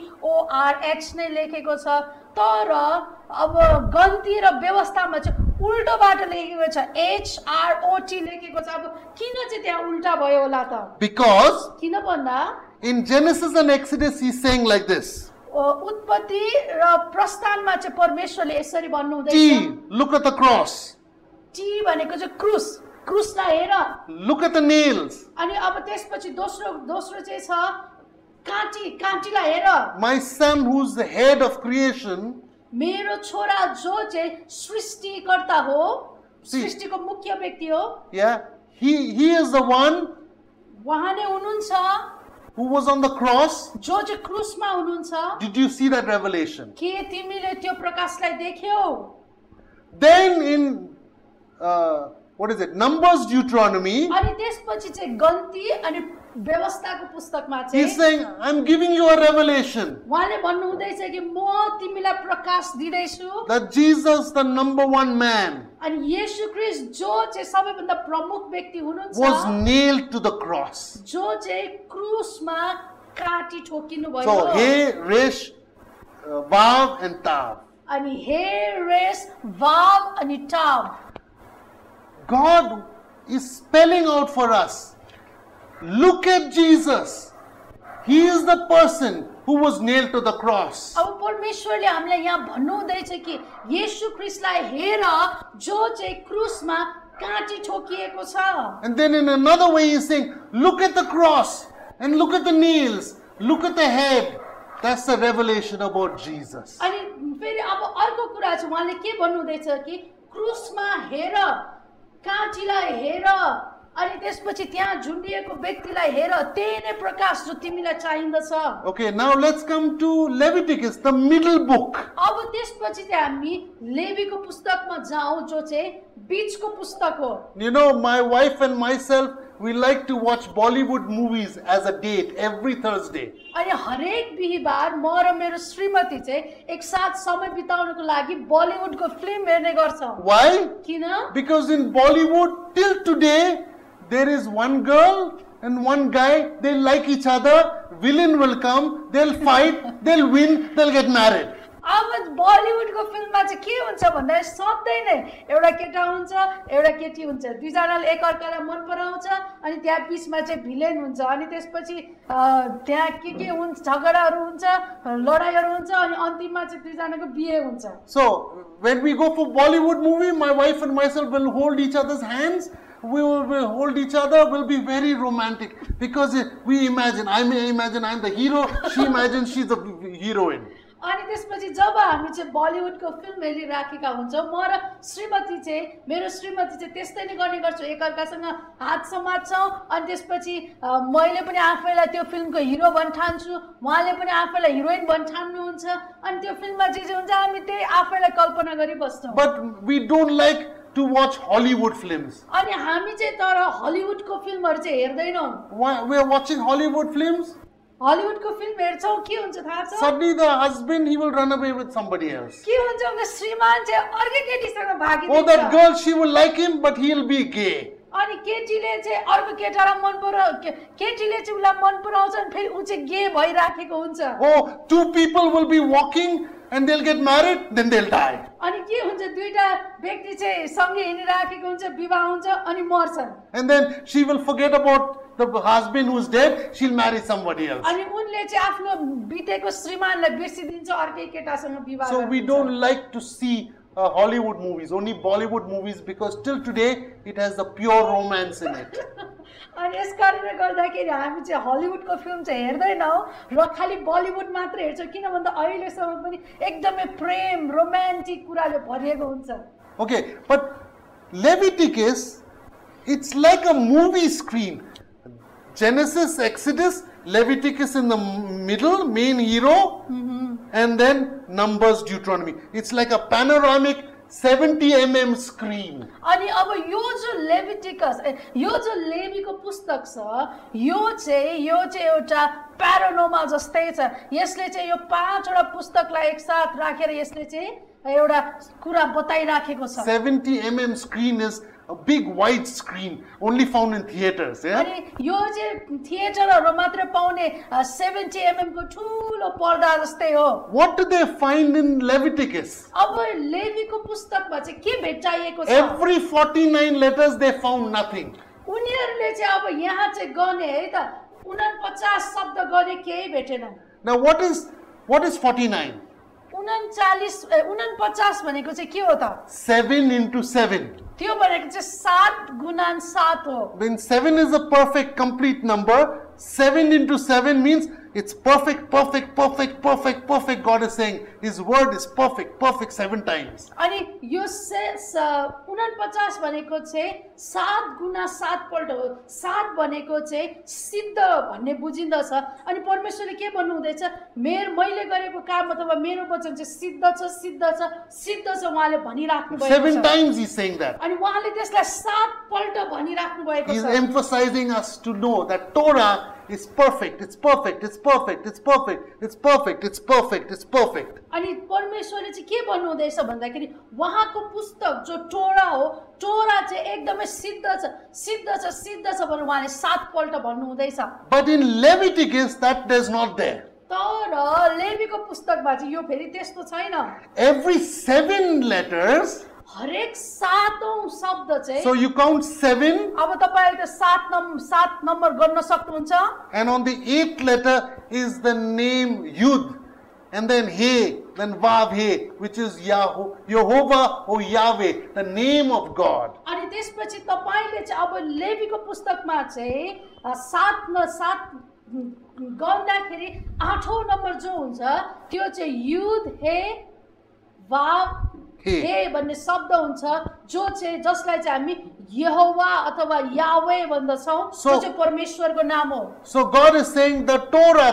TORH नै लेखेको छ तर अब गन्ती र व्यवस्थामा चाहिँ उल्टोबाट लेखेको छ HROT लेखेको छ. अब किन चाहिँ त्यहाँ उल्टा भयो होला त? Because किन भन्दा in Genesis and Exodus he's saying like this. उत्पत्ति र प्रस्थानमा चाहिँ परमेश्वरले यसरी भन्नु हुँदैछ. T, look at the cross. T भनेको चाहिँ क्रुसलाई हेर. Look at the nails. अनि अब त्यसपछि दोस्रो चाहिँ छ काँटीलाई हेर. My son who's the head of creation. मेरो छोरा जो चाहिँ सृष्टिकर्ता हो सृष्टिको मुख्य व्यक्ति हो. Yeah, he is the one उहाँ नै हुनुहुन्छ who was on the cross. जो चाहिँ क्रुसमा हुनुहुन्छ. Did you see that revelation? के तिमीले त्यो प्रकाशलाई देख्यौ? Then in what is it? Numbers, Deuteronomy. अनि त्यसपछि चाहिँ गन्ती अनि व्यवस्थाको पुस्तकमा चाहिँ He's saying, I'm giving you a revelation. उहाँले भन्नु हुँदैछ कि म तिमीलाई प्रकाश दिदैछु. That Jesus, the number one man, अनि येशू ख्रीष्ट जो चाहिँ सबैभन्दा प्रमुख व्यक्ति हुनुहुन्छ was nailed to the cross. जो चाहिँ क्रुसमा काटी ठोकिनु भयो. So He, Resh, Vav and Tav. अनि हे रेस वाव अनि टाव. God is spelling out for us. Look at Jesus. He is the person who was nailed to the cross. अब परमेश्वरले हामीलाई यहाँ भन्नु हुँदैछ कि येशू ख्रीष्टलाई हेर जो चाहिँ क्रुसमा काटी ठोकिएको छ. And then in another way he's saying, look at the cross and look at the nails, look at the head. That's the revelation about Jesus. अनि फेरि अब अर्को कुरा छ, उहाँले के भन्नुहुँदैछ कि क्रुसमा हेर, काँटीलाई हेर, अनि त्यसपछि त्यहाँ झुन्डिएको व्यक्तिलाई हेर, त्यही नै प्रकाश जो तिमीलाई चाहिँदछ। Okay, now let's come to Leviticus, the middle book. अब त्यसपछि चाहिँ हामी लेवीको पुस्तकमा जाउँ, जो चाहिँ बीचको पुस्तक हो। You know, my wife and myself, we like to watch Bollywood movies as a date every Thursday. अनि हरेक बिहीबार म र मेरो श्रीमती चाहिँ एक साथ समय बिताउनको लागि बलिउडको फिल्म हेर्ने गर्छौँ। Why? किन? Because in Bollywood, till today, there is one girl and one guy, they like each other, villain will come, they'll fight, they'll win, they'll get married. अब बलिउडको फिल्ममा चाहिँ के हुन्छ भन्दा सधैँ नै एउटा केटा हुन्छ, एउटा केटी हुन्छ, दुईजनाले एकअर्कालाई मन पराउँछ, अनि त्यहाँ बिचमा चाहिँ भिलेन हुन्छ, अनि त्यसपछि त्यहाँ के हुन्छ, झगडाहरू हुन्छ, लडाइहरू हुन्छ, अनि अन्तिममा चाहिँ दुईजनाको बिहे हुन्छ। So, when we go for Bollywood movie, my wife and myself will hold each other's hands. We will hold each other, will be very romantic because we imagine, I may imagine I'm the hero, she imagines she's the heroine. अनि त्यसपछि जब हामी चाहिँ बलिउडको फिल्म हेरिराखेका हुन्छौँ, म र श्रीमती चाहिँ, मेरो श्रीमती चाहिँ त्यस्तै नै गर्ने गर्छौँ, एकअर्कासँग हात समात्छौँ, अनि त्यसपछि मैले पनि आफैलाई त्यो फिल्मको हिरो भन्न ठान्छु, उहाँले पनि आफैलाई हिरोइन भन्न ठान्नुहुन्छ, अनि त्यो फिल्ममा जे जे हुन्छ हामी त्यही आफैलाई कल्पना गरिबस्छौँ। But we don't like to watch Hollywood films. अनि हामी चाहिँ तर हलिउडको फिल्महरू चाहिँ हेर्दैनौँ। Why we are watching Hollywood films? हलिउडको फिल्म हेर्छौँ, के हुन्छ थाहा छ? Suddenly the husband, he will run away with somebody else. के हुन्छ भने श्रीमान चाहिँ अर्कै केटीसँग भागिदिन्छ। Oh, that girl, she will like him, but he'll be gay. अनि केटीले चाहिँ अर्को केटालाई मन केटीले चाहिँ उसलाई मन पराउँछ, अनि फेरि ऊ चाहिँ गे भइराखेको हुन्छ। Oh, two people will be walking and they'll get married, then they'll die. अनि के हुन्छ, दुईटा व्यक्ति चाहिँ सँगै हिँडिराखेको हुन्छ, विवाह हुन्छ, अनि मर्छन्। And then she will forget about the husband who's dead, she'll marry somebody else. अनि उनले चाहिँ आफ्नो बितेको श्रीमानलाई बिर्सिदिन्छ, अर्कै केटासँग विवाह। So we don't like to see Hollywood movies, only Bollywood movies, because till today it has the pure romance in it. अनि यस कारणले गर्दाखेरि हामी चाहिँ हलिउडको फिल्म चाहिँ हेर्दैनौँ र खालि बलिउड मात्र हेर्छौँ, किन भन्दा अहिलेसम्म पनि एकदमै प्रेम रोमान्टिक कुराले भरिएको हुन्छ। Okay, but Leviticus, it's like a movie screen. Genesis, Exodus, Leviticus in the middle, main hero, and then Numbers, Deuteronomy. It's like a panoramic 70mm screen. अनि अब यो जो लेभिटिकस, यो जो लेवीको पुस्तक छ, यो चाहिँ एउटा प्यारोनोमा जस्तै छ। यसले चाहिँ यो पाँचवटा पुस्तकलाई एकसाथ राखेर यसले चाहिँ एउटा कुरा बताइराखेको छ। 70mm screen is a big wide screen only found in theaters. Yeah? अनि यो चाहिँ थिएटरहरु मात्र पाउने 70mm को ठूलो पर्दा जस्तै हो। What do they find in Leviticus? अब लेवीको पुस्तकमा चाहिँ के भेट्टाइएको छ? Every 49 letters they found nothing. उनीहरुले चाहिँ अब यहाँ चाहिँ गने है त 49 शब्द गरे केही भेटेन। Now what is 49? 49 भनेको चाहिँ के हो त? 7 into 7. त्यो भनेको चाहिँ 7 गुणन 7 हो। When 7 is a perfect complete number, 7 into 7 means it's perfect, perfect, perfect, perfect, perfect. God is saying His word is perfect, perfect 7 times. अनि यो 49 भनेको चाहिँ 7 गुणा 7 पल्ट हो। 7 भनेको चाहिँ सिद्ध भन्ने बुझिन्दछ। अनि परमेश्वरले के भन्नु हुँदैछ? मैले गरेको काम अथवा मेरो वचन चाहिँ सिद्ध छ, सिद्ध छ, सिद्ध छ उहाँले भनिराख्नु भएको छ। 7 times He's saying that. अनि उहाँले त्यसलाई 7 पल्ट भनिराख्नु भएको छ। He's emphasizing us to know that Torah is perfect, it's perfect, it's perfect, it's perfect, it's perfect, it's perfect, it's perfect. अनि परमेश्वरले चाहिँ के भन्नु हुँदैछ भन्दाखेरि उहाँको पुस्तक जो टोरा हो, टोरा चाहिँ एकदमै सिद्ध छ, सिद्ध छ, सिद्ध छ भनेर उहाँले 7 पल्ट भन्नु हुँदैछ। But in Leviticus that is not there. तर लेवीको पुस्तकमा चाहिँ यो फेरि त्यस्तो छैन। Every 7 letters, हरेक 7औं शब्द चाहिँ, so you count 7, अब तपाईहरुले 7 नम्बर गर्न सक्नुहुन्छ, and on the 8th letter is the name Yud, and then He, then Vav He, which is Yehovah or Yahweh, the name of God. अनि त्यसपछि तपाईले चाहिँ अब लेवीको पुस्तकमा चाहिँ 7 गर्दाखेरि 8औं नम्बर जो हुन्छ त्यो चाहिँ युद हे वाव हे भन्ने शब्द हुन्छ जो चाहिँ जसलाई चाहिँ हामी यहोवा अथवा यावे भन्दछौं त्यो चाहिँ परमेश्वरको नाम हो. So God is saying the Torah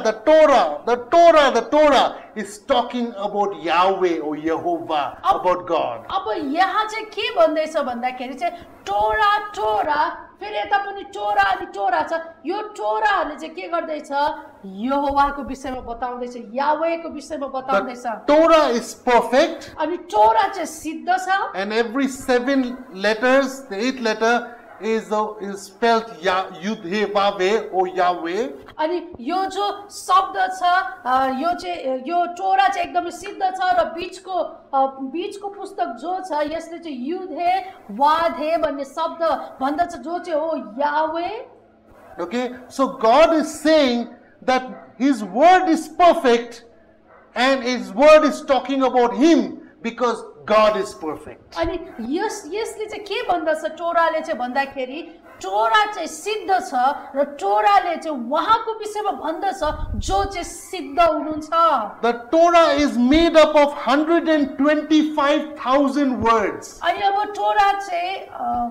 is talking about Yahweh or Yehovah, about God. अब यहाँ चाहिँ के भन्दैछ भन्दाखेरि चाहिँ टोरा फेरि यता पनि टोरा अनि टोरा छ. यो टोराहरुले चाहिँ के गर्दैछ यहोवाको विषयमा बताउँदैछ, यावेको विषयमा बताउँदैछ. Torah is perfect. अनि टोरा चाहिँ सिद्ध छ. And every 7 letters, the 8th letter is spelled Yud He Vav He or Yahweh. अनि यो जो शब्द छ यो टोरा चाहिँ एकदमै सिद्ध छ र बीचको पुस्तक जो छ यसले चाहिँ युद हे वाद हे भन्ने शब्द भन्दछ जो चाहिँ हो यावे. Okay, so God is saying that His word is perfect and His word is talking about Him because God is perfect. अनि यसले चाहिँ के भन्दछ टोराले चाहिँ भन्दाखेरि टोरा चाहिँ सिद्ध छ र टोराले चाहिँ उहाँको विषयमा भन्दछ जो चाहिँ सिद्ध हुनुहुन्छ. The Torah is made up of 125,000 words. अनि अब टोरा चाहिँ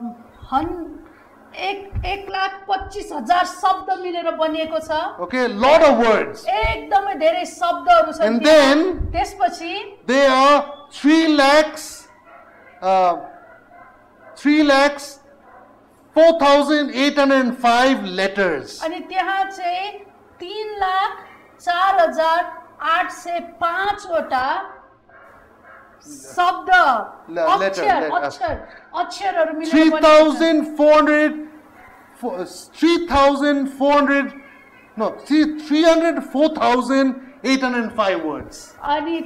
1,25,000 शब्द मिलेर बनिएको छ. Okay, lot of words. एकदमै धेरै शब्दहरू छन्. And then त्यसपछि there are 3,04,805 letters. अनि त्यहाँ चाहिँ 3,04,805 वटा शब्द अक्षरहरू मिलेर बनेको छ. 304,805 words. अनि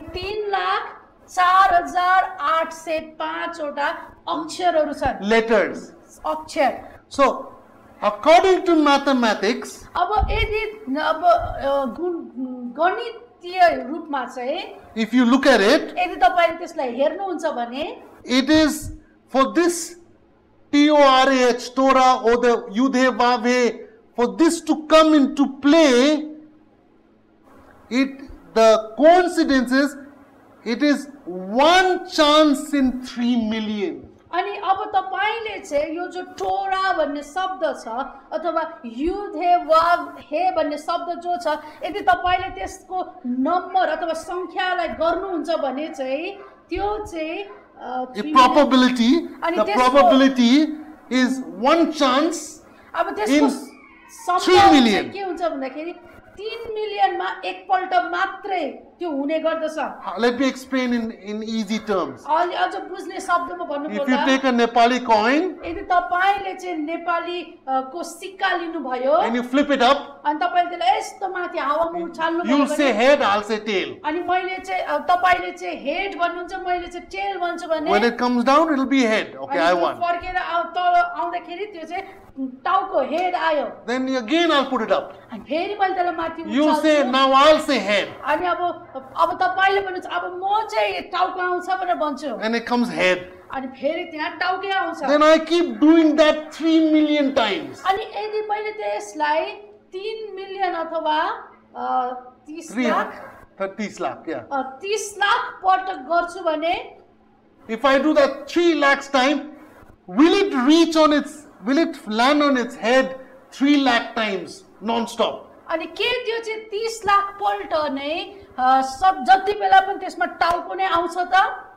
3,04,805 वटा अक्षरहरू छन्. Letters. Akshar. So, according to mathematics, अब यदि गणितीय रूपमा चाहिँ if you look at it, यदि तपाईले त्यसलाई हेर्नुहुन्छ भने it is for this Torah, Torah or the Yud He Vav He, for this to come into play, the coincidence is it is 1 chance in 3 million. अनि अब तपाईले चाहिँ यो जो टोरा भन्ने शब्द छ अथवा युद हे वाव हे भन्ने शब्द जो छ यदि तपाईले त्यसको नम्बर अथवा संख्यालाई गर्नुहुन्छ भने चाहिँ त्यो चाहिँ the probability is 1 chance अब त्यसको in 3 million. के हुन्छ भन्दाखेरि 3 मिलियनमा एकपल्ट मात्रै त्यो हुने गर्दछ. Let me explain in easy terms. अलि अझ बुझ्ने शब्दमा भन्नु पर्दा if you take a Nepali coin यदि तपाईले चाहिँ नेपाली को सिक्का लिनु भयो and you flip it up, अनि तपाईले त्यसलाई यस्तो माथि हावामा उछाल्नु भयो you say head, I'll say tail. अनि मैले चाहिँ तपाईले चाहिँ हेड भन्नुहुन्छ मैले चाहिँ टेल भन्छु भने when it comes down it'll be head. Okay, I won. फर्केर तल आउँदाखेरि त्यो चाहिँ टाउको हेड आयो. Then again I'll put it up. अनि फेरि मैले त्यसलाई माथि उछाल्छु. You say now I'll say head. अनि अब तपाईले भन्नुहुन्छ अब म चाहिँ टाउको आउँछ भनेर भन्छु. And it comes head. अनि फेरि त्यहाँ टाउकै आउँछ. Then I keep doing that 3 million times. अनि यदि मैले त्यसलाई 3 मिलियन अथवा 30 लाख 30 lakh, yeah. 30 लाख पटक गर्छु भने if I do that 3 lakhs time, will it land on its head 3 lakh times non-stop? अनि के त्यो चाहिँ 30 लाख पल्ट नै सब जति बेला पनि त्यसमा टाउको नै आउँछ त?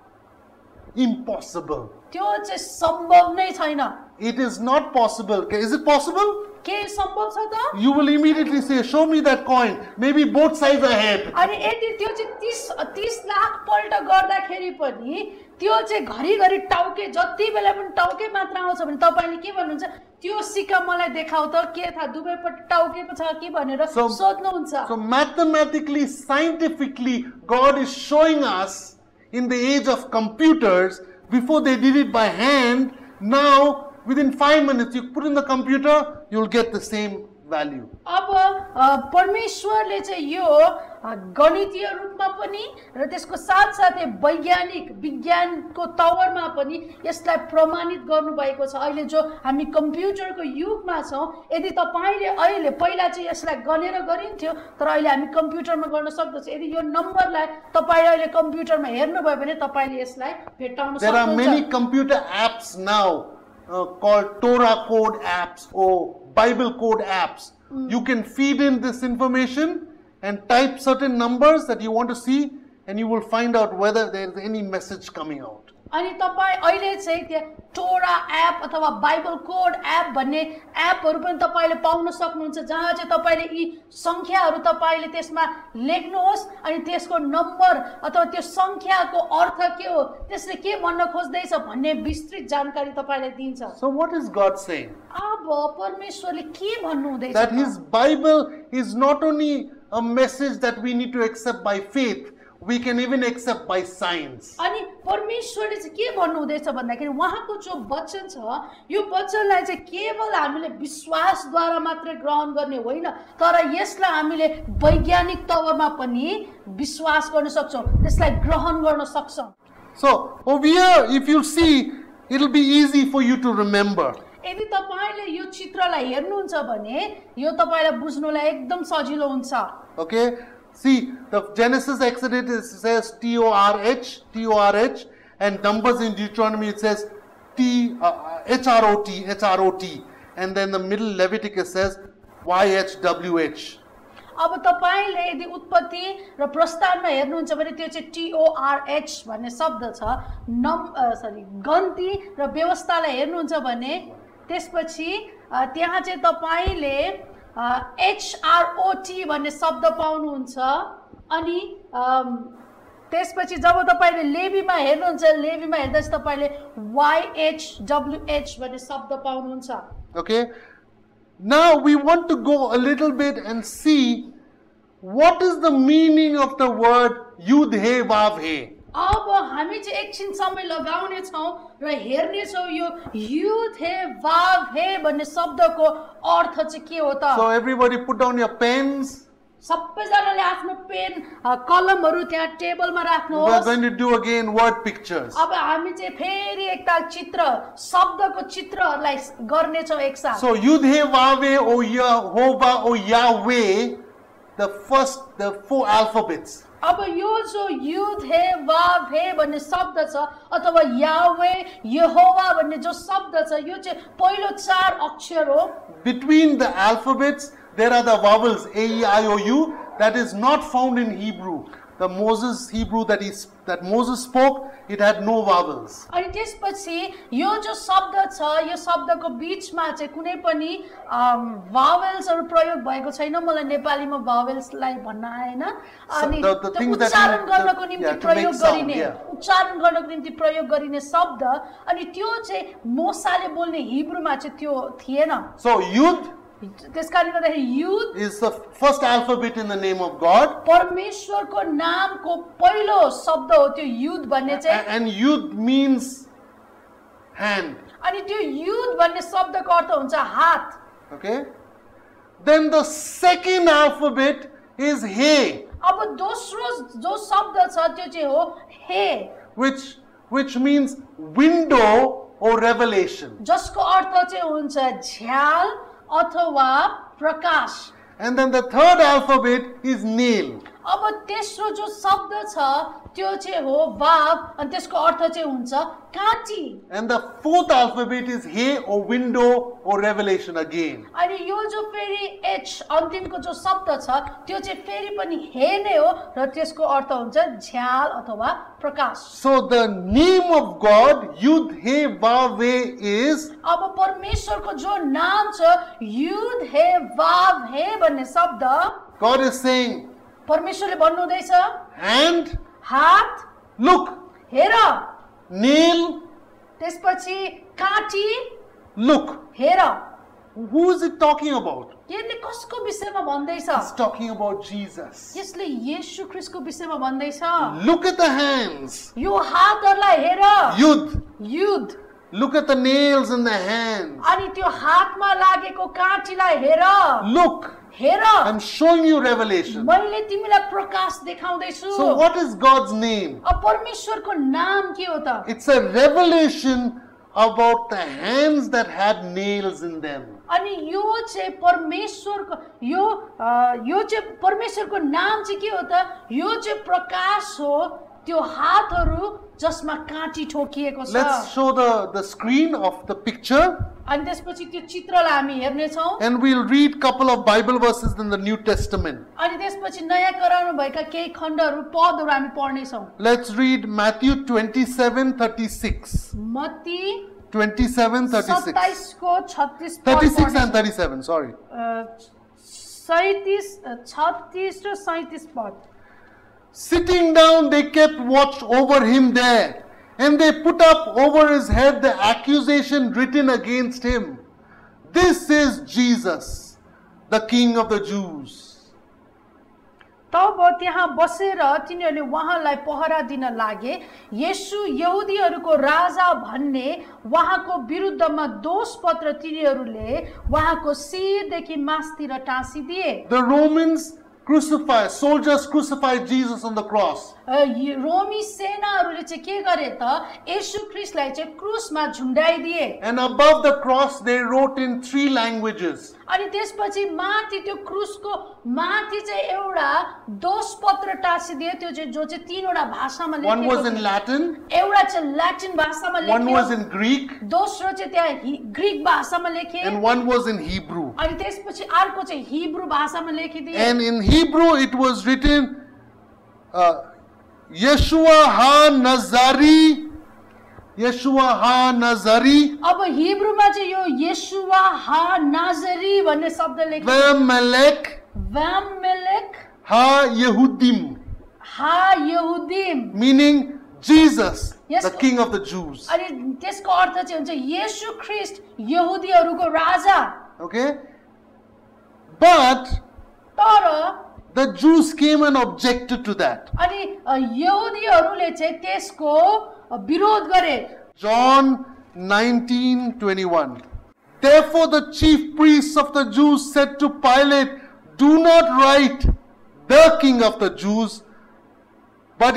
Impossible. त्यो चाहिँ सम्भव नै छैन. It is not possible. Is it possible? के सम्भव छ त? You will immediately say, show me that coin. Maybe both sides are head. अनि यदि त्यो चाहिँ 30 लाख पल्ट गर्दाखेरि पनि त्यो चाहिँ घरिघरि टाउके जति बेला पनि टाउके मात्र आउँछ भने तपाईले के भन्नुहुन्छ त्यो सिक्का मलाई देखाउ त के थाहा दुवैपट्टि टाउके पो छ कि भनेर सोध्नुहुन्छ. So mathematically, scientifically, God is showing us in the age of computers, before they did it by hand, now within 5 minutes you put in the computer, you'll get the same value. अब परमेश्वरले चाहिँ यो गणितीय रूपमा पनि र त्यसको साथसाथै वैज्ञानिक विज्ञानको तवरमा पनि यसलाई प्रमाणित गर्नुभएको छ। अहिले जो हामी कम्प्युटरको युगमा छौँ, यदि तपाईँले अहिले पहिला चाहिँ यसलाई गनेर गरिन्थ्यो, तर अहिले हामी कम्प्युटरमा गर्न सक्दछ। यदि यो नम्बरलाई तपाईले अहिले कम्प्युटरमा हेर्नुभयो भने तपाईँले यसलाई भेट्टाउन There are many सक्नुहुन्छ। computer apps now called Torah code apps or Bible code apps. You can feed in this information and type certain numbers that you want to see, and you will find out whether there is any message coming out. अनि तपाईँ अहिले चाहिँ त्यहाँ टोरा एप अथवा बाइबल कोड एप भन्ने एपहरू पनि तपाईँले पाउन सक्नुहुन्छ, जहाँ चाहिँ तपाईँले यी सङ्ख्याहरू तपाईँले त्यसमा लेख्नुहोस् अनि त्यसको नम्बर अथवा त्यो सङ्ख्याको अर्थ के हो, त्यसले के भन्न खोज्दैछ भन्ने विस्तृत जानकारी तपाईँलाई दिन्छ। So what is God saying? अब परमेश्वरले के भन्नु हुँदैछ That त? His Bible is not only a message that we need to accept by faith, we can even accept by science. अनि परमेश्वरले चाहिँ के भन्नु हुँदैछ भन्दाखेरि उहाँको जो वचन छ, यो वचनलाई चाहिँ केवल हामीले विश्वासद्वारा मात्रै ग्रहण गर्ने होइन, तर यसलाई हामीले वैज्ञानिक तवरमा पनि विश्वास गर्न सक्छौँ, त्यसलाई ग्रहण गर्न सक्छौँ। So over here, if you see, it'll be easy for you to remember. यदि तपाईँले यो चित्रलाई हेर्नुहुन्छ भने यो तपाईँलाई बुझ्नुलाई एकदम सजिलो हुन्छ। Okay, see the Genesis, Exodus it says TORH, and Numbers in Deuteronomy it says HROT, and then the middle Leviticus says YHWH. अब तपाईँले यदि उत्पत्ति र प्रस्थानमा हेर्नुहुन्छ भने त्यो चाहिँ TORH भन्ने शब्द छ। गन्ती र व्यवस्थालाई हेर्नुहुन्छ भने त्यसपछि त्यहाँ चाहिँ तपाईँले HROT भन्ने शब्द पाउनुहुन्छ। अनि त्यसपछि जब तपाईँले लेवीमा हेर्नुहुन्छ, लेवीमा हेर्दा चाहिँ तपाईँले YHWH भन्ने शब्द पाउनुहुन्छ। Okay, now we want to go a little bit and see what is the meaning of the word Yud He Vav He. अब हामी चाहिँ एकछिन समय लगाउने छौँ र हेर्ने छौँ यो युथ हे वाव हे भन्ने शब्दको अर्थ चाहिँ के हो त। So everybody put down your pens. सबैजनाले आफ्नो पेन कलमहरू त्यहाँ टेबलमा We are राख्नुहोस्। going to do again word pictures. अब हामी चाहिँ फेरि एकताल चित्र शब्दको चित्रहरूलाई गर्नेछौँ एकसाथ। So Yud He Vav He or Yehovah or Yahweh, the four alphabets. अब यो जो युथ हे वाव हे भन्ने शब्द छ अथवा यावे यहोवा भन्ने जो शब्द छ, यो चाहिँ पहिलो 4 अक्षर हो। Between the alphabets, there are the vowels A, E, I, O, U that is not found in Hebrew. The Moses Hebrew that Moses spoke, it had no vowels. अनि त्यसपछि यो जो शब्द छ, यो शब्दको बीचमा चाहिँ कुनै पनि भावेल्सहरू प्रयोग भएको छैन। मलाई नेपालीमा भावेल्सलाई भन्न आएन। अनि the त्यो things that उच्चारण you- गर्नको निम्ति yeah, to प्रयोग make sound, गरिने, yeah. उच्चारण गर्नको निम्ति प्रयोग गरिने शब्द, अनि त्यो चाहिँ मोसाले बोल्ने हिब्रूमा चाहिँ त्यो थिएन। So Yud त्यसकारणले गर्दाखेरि yud is the first alphabet in the name of God, परमेश्वरको नामको पहिलो शब्द हो त्यो युथ भन्ने चाहिँ। and Yud means hand. अनि त्यो युथ भन्ने शब्दको अर्थ हुन्छ हात। Okay. Then the second alphabet is He, अब दोस्रो जो शब्द छ त्यो चाहिँ हो हे, which means window or revelation. जसको अर्थ चाहिँ हुन्छ झ्याल अथवा प्रकाश। And then the third alphabet is nail. अब तेस्रो जो शब्द छ त्यो चाहिँ हो वाव, अनि त्यसको अर्थ चाहिँ हुन्छ काँटी। And the fourth alphabet is He or window or revelation again. अनि यो जो फेरि एच अन्तिमको जो शब्द छ त्यो चाहिँ फेरि पनि हे नै हो र त्यसको अर्थ हुन्छ झ्याल अथवा प्रकाश। So the name of God, Yud He Vav He, is अब परमेश्वरको जो नाम छ युथ हे वाव हे भन्ने शब्द, God is saying, परमेश्वरले भन्नु हुँदैछ hand, हात look, हेर, nail, त्यसपछि काँटी look. हेर। Who is it talking about? यसले कसको विषयमा भन्दैछ? It's talking about Jesus. यसले येशू ख्रीष्टको विषयमा भन्दैछ। Look at the hands. यो हातहरूलाई हेर, Yud. Yud, Look at the nails in the hands. अनि त्यो हातमा लागेको काँटीलाई हेर, Look, हेर I'm showing you revelation. मैले तिमीलाई प्रकाश देखाउँदैछु So what is God's name? अब परमेश्वरको नाम के हो त It's a revelation about the hands that had nails in them. अनि यो चाहिँ परमेश्वरको यो चाहिँ परमेश्वरको नाम चाहिँ के हो त यो चाहिँ प्रकाश हो त्यो हातहरू जसमा काँटी ठोकिएको छ Let's show the screen of the picture अनि त्यसपछि त्यो चित्रलाई हामी हेर्ने छौं and we'll read couple of Bible verses in the New Testament. अनि त्यसपछि नयाँ करारमा भएका केही खण्डहरू पदहरू हामी पढ्ने छौं Let's read Matthew 27:36. मत्ती 27:36. 27 को 36 36 and 37, sorry. 36 र 37 पद Sitting down, they kept watch over him there, and they put up over his head the accusation written against him. This is Jesus, the King of the Jews. तब त्यहाँ बसेर तिनीहरूले उहाँलाई पहरा दिन लागे येशू यहुदीहरूको राजा भन्ने उहाँको विरुद्धमा दोषपत्र तिनीहरूले उहाँको शिरदेखि मास्तिर टाँसिदिए The Romans soldiers crucified Jesus on the cross. रोमी सेनाहरूले चाहिँ के गरे त येशू ख्रीष्टलाई चाहिँ क्रुसमा झुण्डाइदिए And above the cross they wrote in 3 languages. अनि त्यसपछि माथि त्यो क्रुसको माथि चाहिँ एउटा दोषपत्र टाँसिदिए त्यो चाहिँ जो चाहिँ 3वटा भाषामा लेखिएको One was in Latin, एउटा चाहिँ ल्याटिन भाषामा one was लेखियो in Greek, दोस्रो चाहिँ त्यहाँ ग्रीक भाषामा लेखे and one was in Hebrew. अनि त्यसपछि अर्को चाहिँ हिब्रू भाषामा लेखिदिए And in Hebrew it was written Yeshua ha-Nazari. Yeshua ha-Nazari. अब हिब्रूमा चाहिँ यो येशुवा हा नाजरी भन्ने शब्द लेखियो Vamelech वामेलेक ha-Yehudim. हा यहुदीम Meaning Jesus, Yes. the King of the Jews. अनि त्यसको अर्थ चाहिँ हुन्छ येशू ख्रीष्ट यहुदीहरूको राजा Okay? But तर the Jews came and objected to that. अनि यहुदीहरूले चाहिँ त्यसको विरोध गरे John 19:21. Therefore the chief priests of the Jews said to Pilate, do not write the King of the Jews, but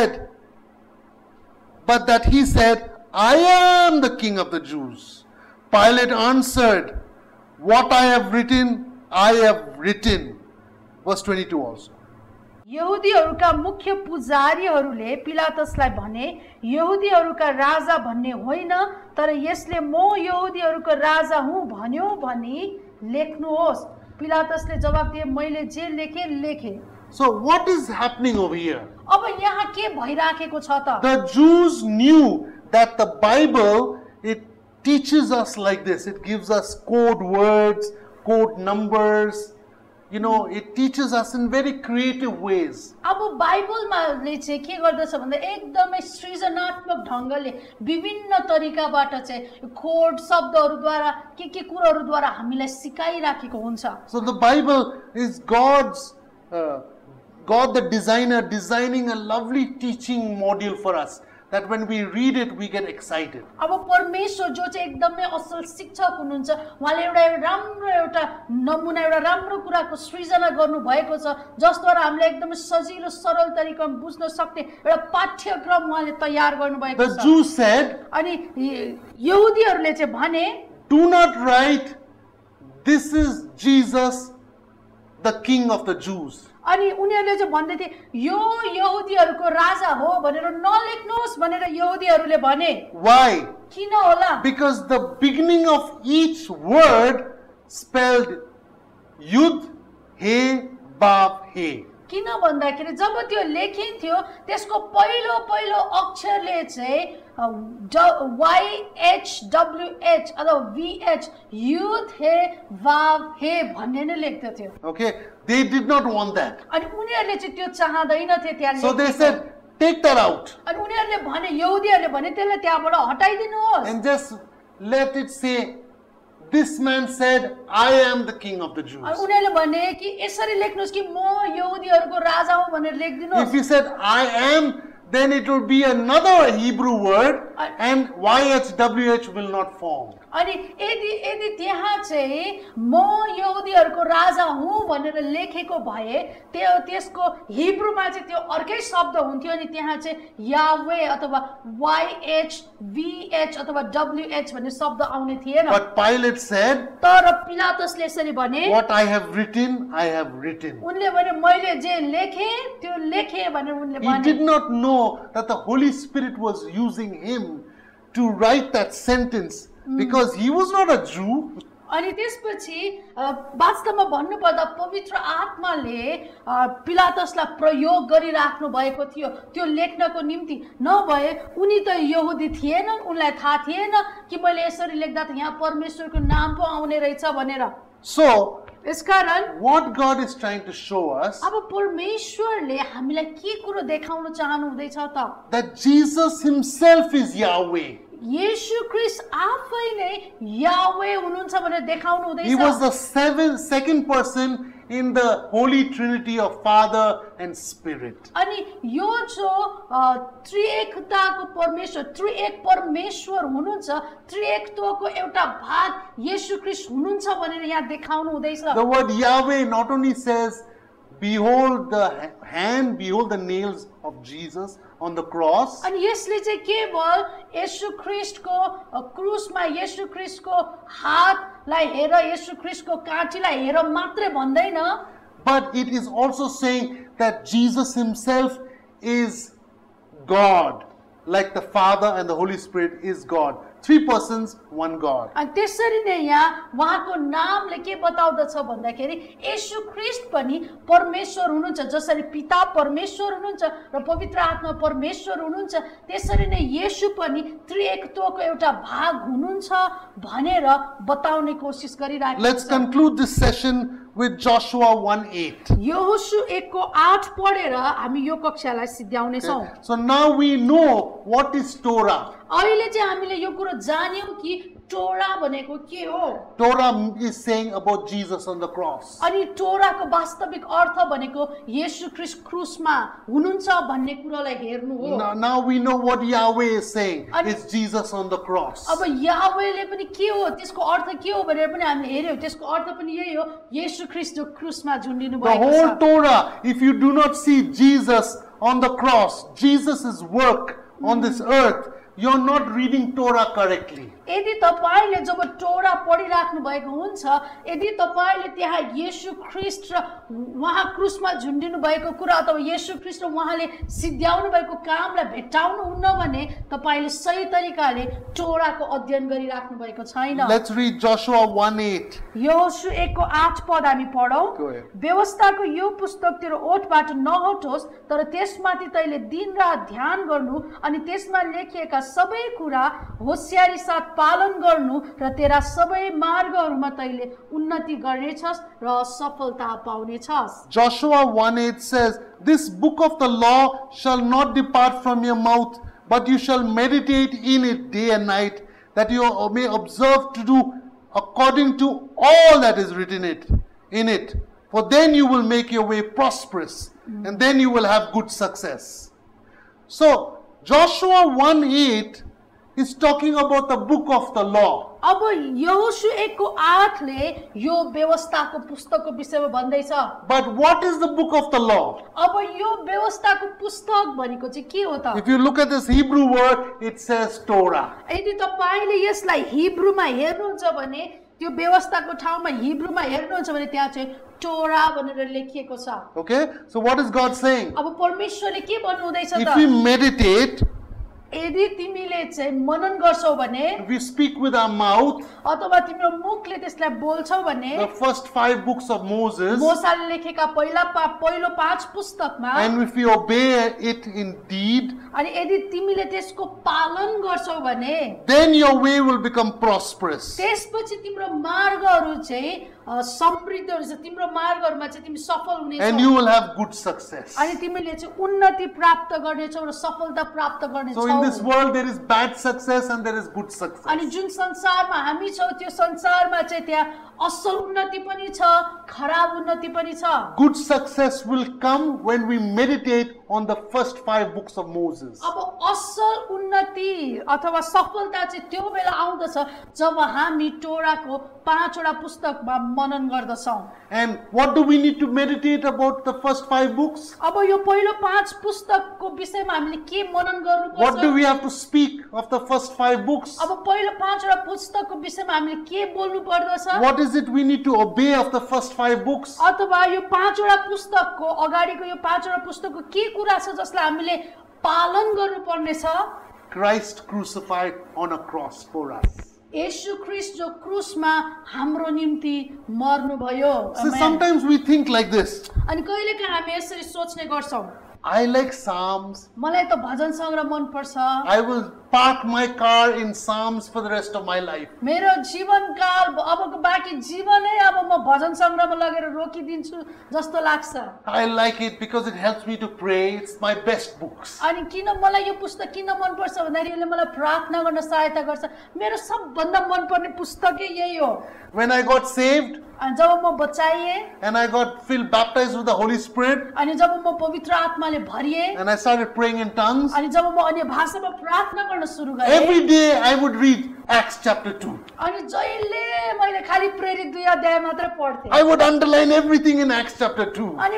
that he said, I am the King of the Jews. Pilate answered, what I have written. Verse 22 also. यहुदीहरूका मुख्य पुजारीहरूले पिलातसलाई भने यहुदीहरूका राजा भन्ने होइन तर यसले म यहुदीहरूको राजा हुँ भन्यो भनी लेख्नुहोस् पिलातसले जवाफ दिए मैले जे लेखे So what is happening over here? अब यहाँ के भइराखेको छ त The Jews knew that the Bible, it teaches us like this. It gives us code words, code numbers. You know, it teaches us in very creative ways. अब बाइबलमा ले चाहिँ के गर्दछ भन्दा एकदमै सृजनात्मक ढंगले विभिन्न तरिकाबाट चाहिँ कोड शब्दहरूद्वारा के कुराहरूद्वारा हामीलाई सिकाइराखेको हुन्छ So the Bible is God the designer, designing a lovely teaching module for us, that when we read it we get excited. अब परमेश्वर जो चाहिँ एकदमै असल शिक्षक हुनुहुन्छ उहाँले एउटा नमुना एउटा राम्रो कुराको सृजना गर्नु भएको छ जसद्वारा हामीले एकदमै सजिलो सरल तरिकामा बुझ्न सक्ने एउटा पाठ्यक्रम उहाँले तयार गर्नु भएको छ The Jews said, अनि यहुदीहरूले चाहिँ भने do not write, this is Jesus, the King of the Jews. अनि उनीहरूले चाहिँ भन्दै थिए यो यहुदीहरूको राजा हो भनेर नलेख्नुहोस् भनेर यहुदीहरूले भने Why? किन होला Because the beginning of each word spelled Yud, He, Vav, He. किन भन्दाखेरि जब त्यो लेखिन्थ्यो त्यसको पहिलो अक्षरले चाहिँ YHWH अथवा VH युथ हे वाव हे भन्ने नै लेख्दथ्यो Okay, they did not want that. अनि उनीहरूले चाहिँ त्यो चाहदैनथे त्यहाँ So they लेख्न said, take that out अनि उनीहरूले भने यहुदीहरूले भने त्यसलाई त्यहाँबाट हटाइदिनुहोस् and just let it say, this man said, I am the King of the Jews. अनि उनीहरूले भने कि यसरी लेख्नुहोस् कि म यहुदीहरूको राजा हुँ भनेर If लेखिदिनुहोस् you said, I am, then it would be another Hebrew word and YHWH will not form. अनि यदि त्यहाँ चाहिँ म यहुदीहरूको राजा हुँ भनेर लेखेको भए त्यसको हिब्रूमा चाहिँ त्यो अर्कै शब्द हुन्थ्यो अनि त्यहाँ चाहिँ यावे अथवा YHVH अथवा WH भन्ने शब्द आउने थिएन. But Pilate said, तर पिलातसले यसरी भने, what I have written, I have written. उनले भने मैले जे लेखेँ त्यो लेखेँ भनेर उनले He भने. did not know that the Holy Spirit was using him to write that sentence because he was not a Jew. अनि त्यसपछि वास्तवमा भन्नुपर्दा पवित्र आत्माले पिलातसलाई प्रयोग गरिराख्नु भएको थियो त्यो लेख्नको निम्ति. नभए उनी त यहुदी थिएनन्, उनलाई थाहा थिएन कि मैले यसरी लेख्दा त यहाँ परमेश्वरको नाम पो आउने रहेछ भनेर. So, यसकारण what God is trying to show us, अब परमेश्वरले हामीलाई के कुरो देखाउन चाहनु हुँदैछ त? that Jesus himself is Yahweh. येशू ख्रीष्ट आफै नै यावे हुनुहुन्छ भनेर देखाउनु हुँदैछ. He was the second person in the Holy Trinity of Father and Spirit. अनि यो जो त्रिएकताको परमेश्वर, त्रिएक परमेश्वर हुनुहुन्छ, त्रिएकत्वको एउटा भाग येशू ख्रीष्ट हुनुहुन्छ भनेर यहाँ देखाउनु हुँदैछ. The word Yahweh not only says, behold the hand, behold the nails of Jesus on the cross. अनि यसले चाहिँ केवल येशू ख्रीष्टको क्रुसमा येशू ख्रीष्टको हातलाई हेर, येशू ख्रीष्टको काँटीलाई हेर मात्रै भन्दैन. But it is also saying that Jesus himself is God, like the Father and the Holy Spirit is God. Three persons, one God. अनि त्यसरी नै यहाँ उहाँको नामले के बताउँदछ भन्दाखेरि येशू ख्रीष्ट पनि परमेश्वर हुनुहुन्छ. जसरी पिता परमेश्वर हुनुहुन्छ र पवित्र आत्मा परमेश्वर हुनुहुन्छ, त्यसरी नै येशू पनि त्रिएकत्वको एउटा भाग हुनुहुन्छ भनेर बताउने कोसिस गरिरहेको छ. Let's conclude this session with Joshua 1:8. यहोशू 1:8 पढेर हामी यो कक्षालाई सिद्ध्याउने छौं. So now we know what is Torah. अहिले चाहिँ हामीले यो कुरो जान्यौं कि टोरा भनेको के हो. Torah is saying about Jesus on the cross. अनि टोराको वास्तविक अर्थ भनेको येशू ख्रीष्ट क्रुसमा हुनुहुन्छ भन्ने कुरालाई हेर्नु हो. Now we know what Yahweh is saying. It's Jesus on the cross. अब याहवेले पनि के हो, त्यसको अर्थ के हो भनेर पनि हामीले हेर्यौं. त्यसको अर्थ पनि यही हो, येशू ख्रीष्ट जो क्रुसमा झुन्डिनु The भएको whole छ. Torah, if you do not see Jesus on the cross, Jesus' work on this earth, you're not reading Torah correctly. यदि तपाईले जब टोरा पढिराख्नु भएको हुन्छ, यदि तपाईले त्यहाँ येशू ख्रीष्ट र उहाँ क्रुसमा झुन्डिनु भएको कुरा अथवा येशू ख्रीष्ट र उहाँले सिद्ध्याउनु भएको कामलाई भेट्टाउनु हुन्न भने तपाईले सही तरिकाले टोराको अध्ययन गरिराख्नु भएको छैन. Let's read Joshua 1:8. यहोशू 1:8 पद हामी पढौं. Go ahead. व्यवस्थाको यो पुस्तक तेरो ओठबाट नहटोस्, तर त्यसमाथि तैले दिनरात ध्यान गर्नु अनि त्यसमा लेखिएका सबै कुरा होशियारी साथ पालन गर्नु र तेरा सबै मार्गहरुमा तैले उन्नति गर्नेछस् र सफलता पाउनेछस्. Joshua 1:8 says, this book of the law shall not depart from your mouth, but you shall meditate in it day and night, that you may observe to do according to all that is written in it. For then you will make your way prosperous, and then you will have good success. So, Joshua 1:8 is talking about the book of the law. अब यहोशू 1:8 ले यो व्यवस्थाको पुस्तकको विषयमा भन्दैछ. But what is the book of the law? अब यो व्यवस्थाको पुस्तक भनेको चाहिँ के हो त? If you look at this Hebrew word, it says Torah. यदि तपाईले यसलाई हिब्रूमा हेर्नुहुन्छ भने, त्यो व्यवस्थाको ठाउँमा हिब्रूमा हेर्नुहुन्छ भने त्यहाँ चाहिँ टोरा भनेर लेखिएको छ. Okay? So what is God saying? अब परमेश्वरले के भन्नु हुँदैछ If we त? meditate, यदि तिमीले चाहिँ मनन गर्छौ भने if we speak with our mouth, अथवा तिम्रो मुखले त्यसलाई बोल्छौ भने, the first 5 books of Moses, मोसाले लेखेका पहिलो 5 पुस्तकमा, and if we obey it in deed, अनि यदि तिमीले त्यसको पालन गर्छौ भने, then your way will become prosperous. त्यसपछि तिम्रो मार्गहरु चाहिँ समृद्ध हुन्छ. तिम्रो मार्गहरुमा चाहिँ तिमी सफल हुनेछौ And you will have good success. अनि तिमीले चाहिँ उन्नति प्राप्त गर्नेछौ र सफलता प्राप्त गर्नेछौ. So in this world there is bad success and there is good success. अनि जुन संसारमा हामी छौ त्यो संसारमा चाहिँ त्यहाँ असल उन्नति पनि छ, खराब उन्नति पनि छ। Good success will come when we meditate on the first 5 books of Moses. अब असल उन्नति अथवा सफलता चाहिँ त्यो बेला आउँदछ जब हामी टोराको 5 वटा पुस्तकमा मनन गर्दछौं। And what do we need to meditate about the first 5 books? अब यो पहिलो 5 पुस्तकको विषयमा हामीले के मनन गर्नुपर्छ? What do we have to speak of the first 5 books? अब पहिलो 5 वटा पुस्तकको विषयमा हामीले के बोल्नु पर्दछ? What is it we need to obey of the first 5 books? अथवा यो 5 वटा पुस्तकको अगाडिको यो 5 वटा पुस्तकको के कुरा छ जसलाई हामीले पालन गर्नुपर्ने छ? Christ crucified on a cross for us. येशू ख्रीष्ट जो क्रुसमा हाम्रो निम्ति मर्नु भयो। So sometimes we think like this. अनि कहिलेकाहीँ हामी यसरी सोच्ने गर्छौं, I like Psalms. मलाई त भजन संग्रह मन पर्छ। I will park my car in Psalms for the rest of my life. मेरो जीवनकाल अबको बाँकी जीवनै अब म भजन संग्रहमा लगेर रोकिदिन्छु जस्तो लाग्छ। I like it because it helps me to pray. It's my best books. अनि किन मलाई यो पुस्तक किन मन पर्छ भन्दाखेरि यसले मलाई प्रार्थना गर्न सहायता गर्छ। मेरो सबभन्दा मनपर्ने पुस्तकै यही हो। When I got saved अनि जब म बचाइए and I got filled baptized with the Holy Spirit अनि जब म पवित्र आत्माले भरिए and I started praying in tongues, अनि जब म अन्य भाषामा प्रार्थना गर्न सुरु गरे, every day I would read Acts chapter 2. अनि जहिले मैले खाली प्रेरित 2 अध्याय मात्र पढ्थे। I would underline everything in Acts chapter 2. अनि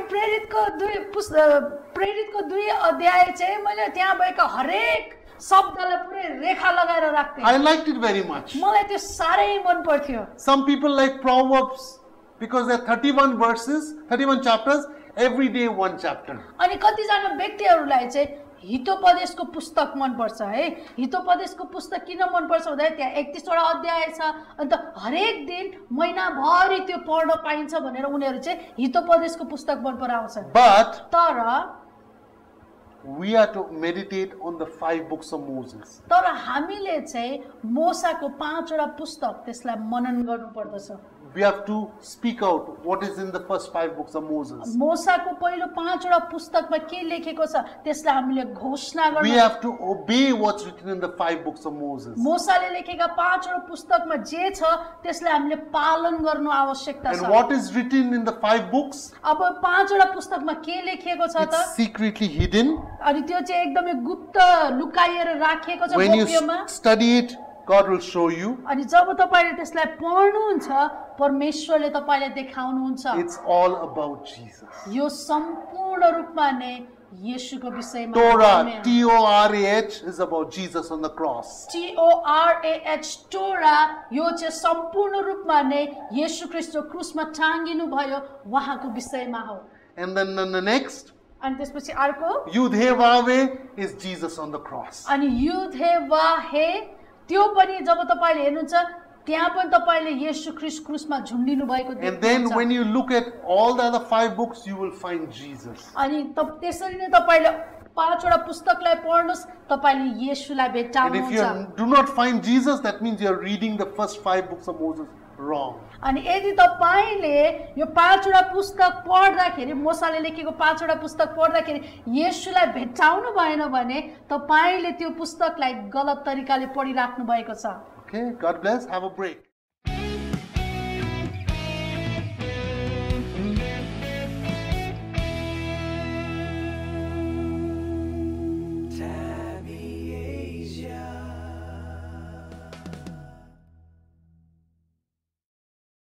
प्रेरितको 2 अध्याय चाहिँ मैले त्यहाँ भएका हरेक शब्दलाई पुरै रेखा लगाएर राख्थे। I liked it very much. मलाई त्यो सारै मन पर्थ्यो। Some people like Proverbs because there are 31 verses, 31 chapters, every day one chapter. अनि कतिजना व्यक्तिहरूलाई चाहिँ हितोपदेशको पुस्तक मन पर्छ है। हितोपदेशको पुस्तक किन मन पर्छ भन्दा त्यहाँ 31 वटा अध्याय छ, अन्त हरेक दिन महिनाभरि त्यो पढ्न पाइन्छ भनेर उनीहरू चाहिँ हितोपदेशको पुस्तक मन पराउँछन्। But तर we are to meditate on the 5 books of Moses. तर हामीले चाहिँ मोसाको 5 वटा पुस्तक त्यसलाई मनन गर्नुपर्दछ। We have to speak out what is in the first 5 books of Moses. मोसाको पहिलो 5 वटा पुस्तकमा के लेखेको छ त्यसलाई हामीले घोषणा We गर्न, have to obey what's written in the 5 books of Moses. मोसाले लेखेका 5 वटा पुस्तकमा जे छ त्यसलाई हामीले पालन गर्नु आवश्यकता And छ। what is written in the 5 books? अब 5 वटा पुस्तकमा के लेखिएको छ त? It's secretly hidden. अनि त्यो चाहिँ एकदमै गुप्त लुकाइएर राखिएको छ When you गोप्यमा। study it, God will show you. अनि जब तपाईले त्यसलाई पढ्नुहुन्छ परमेश्वरले तपाईलाई देखाउनुहुन्छ। It's all about Jesus. यो सम्पूर्ण रूपमा नै येशूको विषयमा Torah, T-O-R-A-H, is about Jesus on the cross. TORAH टोरा यो चाहिँ सम्पूर्ण रूपमा नै येशू ख्रीष्ट क्रुसमा टाँगिनु भयो उहाँको विषयमा हो। And then the next, अनि त्यसपछि अर्को Yud-He-Vav-He is Jesus on the cross. अनि युधे वाहे त्यो पनि जब तपाईले हेर्नुहुन्छ त्यहाँ पनि तपाईले येशू ख्रीष्ट क्रुसमा झुन्डिनु भएको And then देख्नुहुन्छ। when you look at all the other 5 books, you will find Jesus. अनि त्यसरी नै तपाईले 5 वटा पुस्तकलाई पढ्नुस् तपाईले येशूलाई And if भेट्टाउनुहुन्छ। you do not find Jesus, that means you are reading the first 5 books of Moses wrong. अनि यदि तपाईले यो 5 वटा पुस्तक पढ्दाखेरि मोसाले लेखेको 5 वटा पुस्तक पढ्दाखेरि येशूलाई भेट्टाउनु भएन भने तपाईले त्यो पुस्तकलाई गलत तरिकाले पढिराख्नु भएको छ। Okay, God bless. Have a break.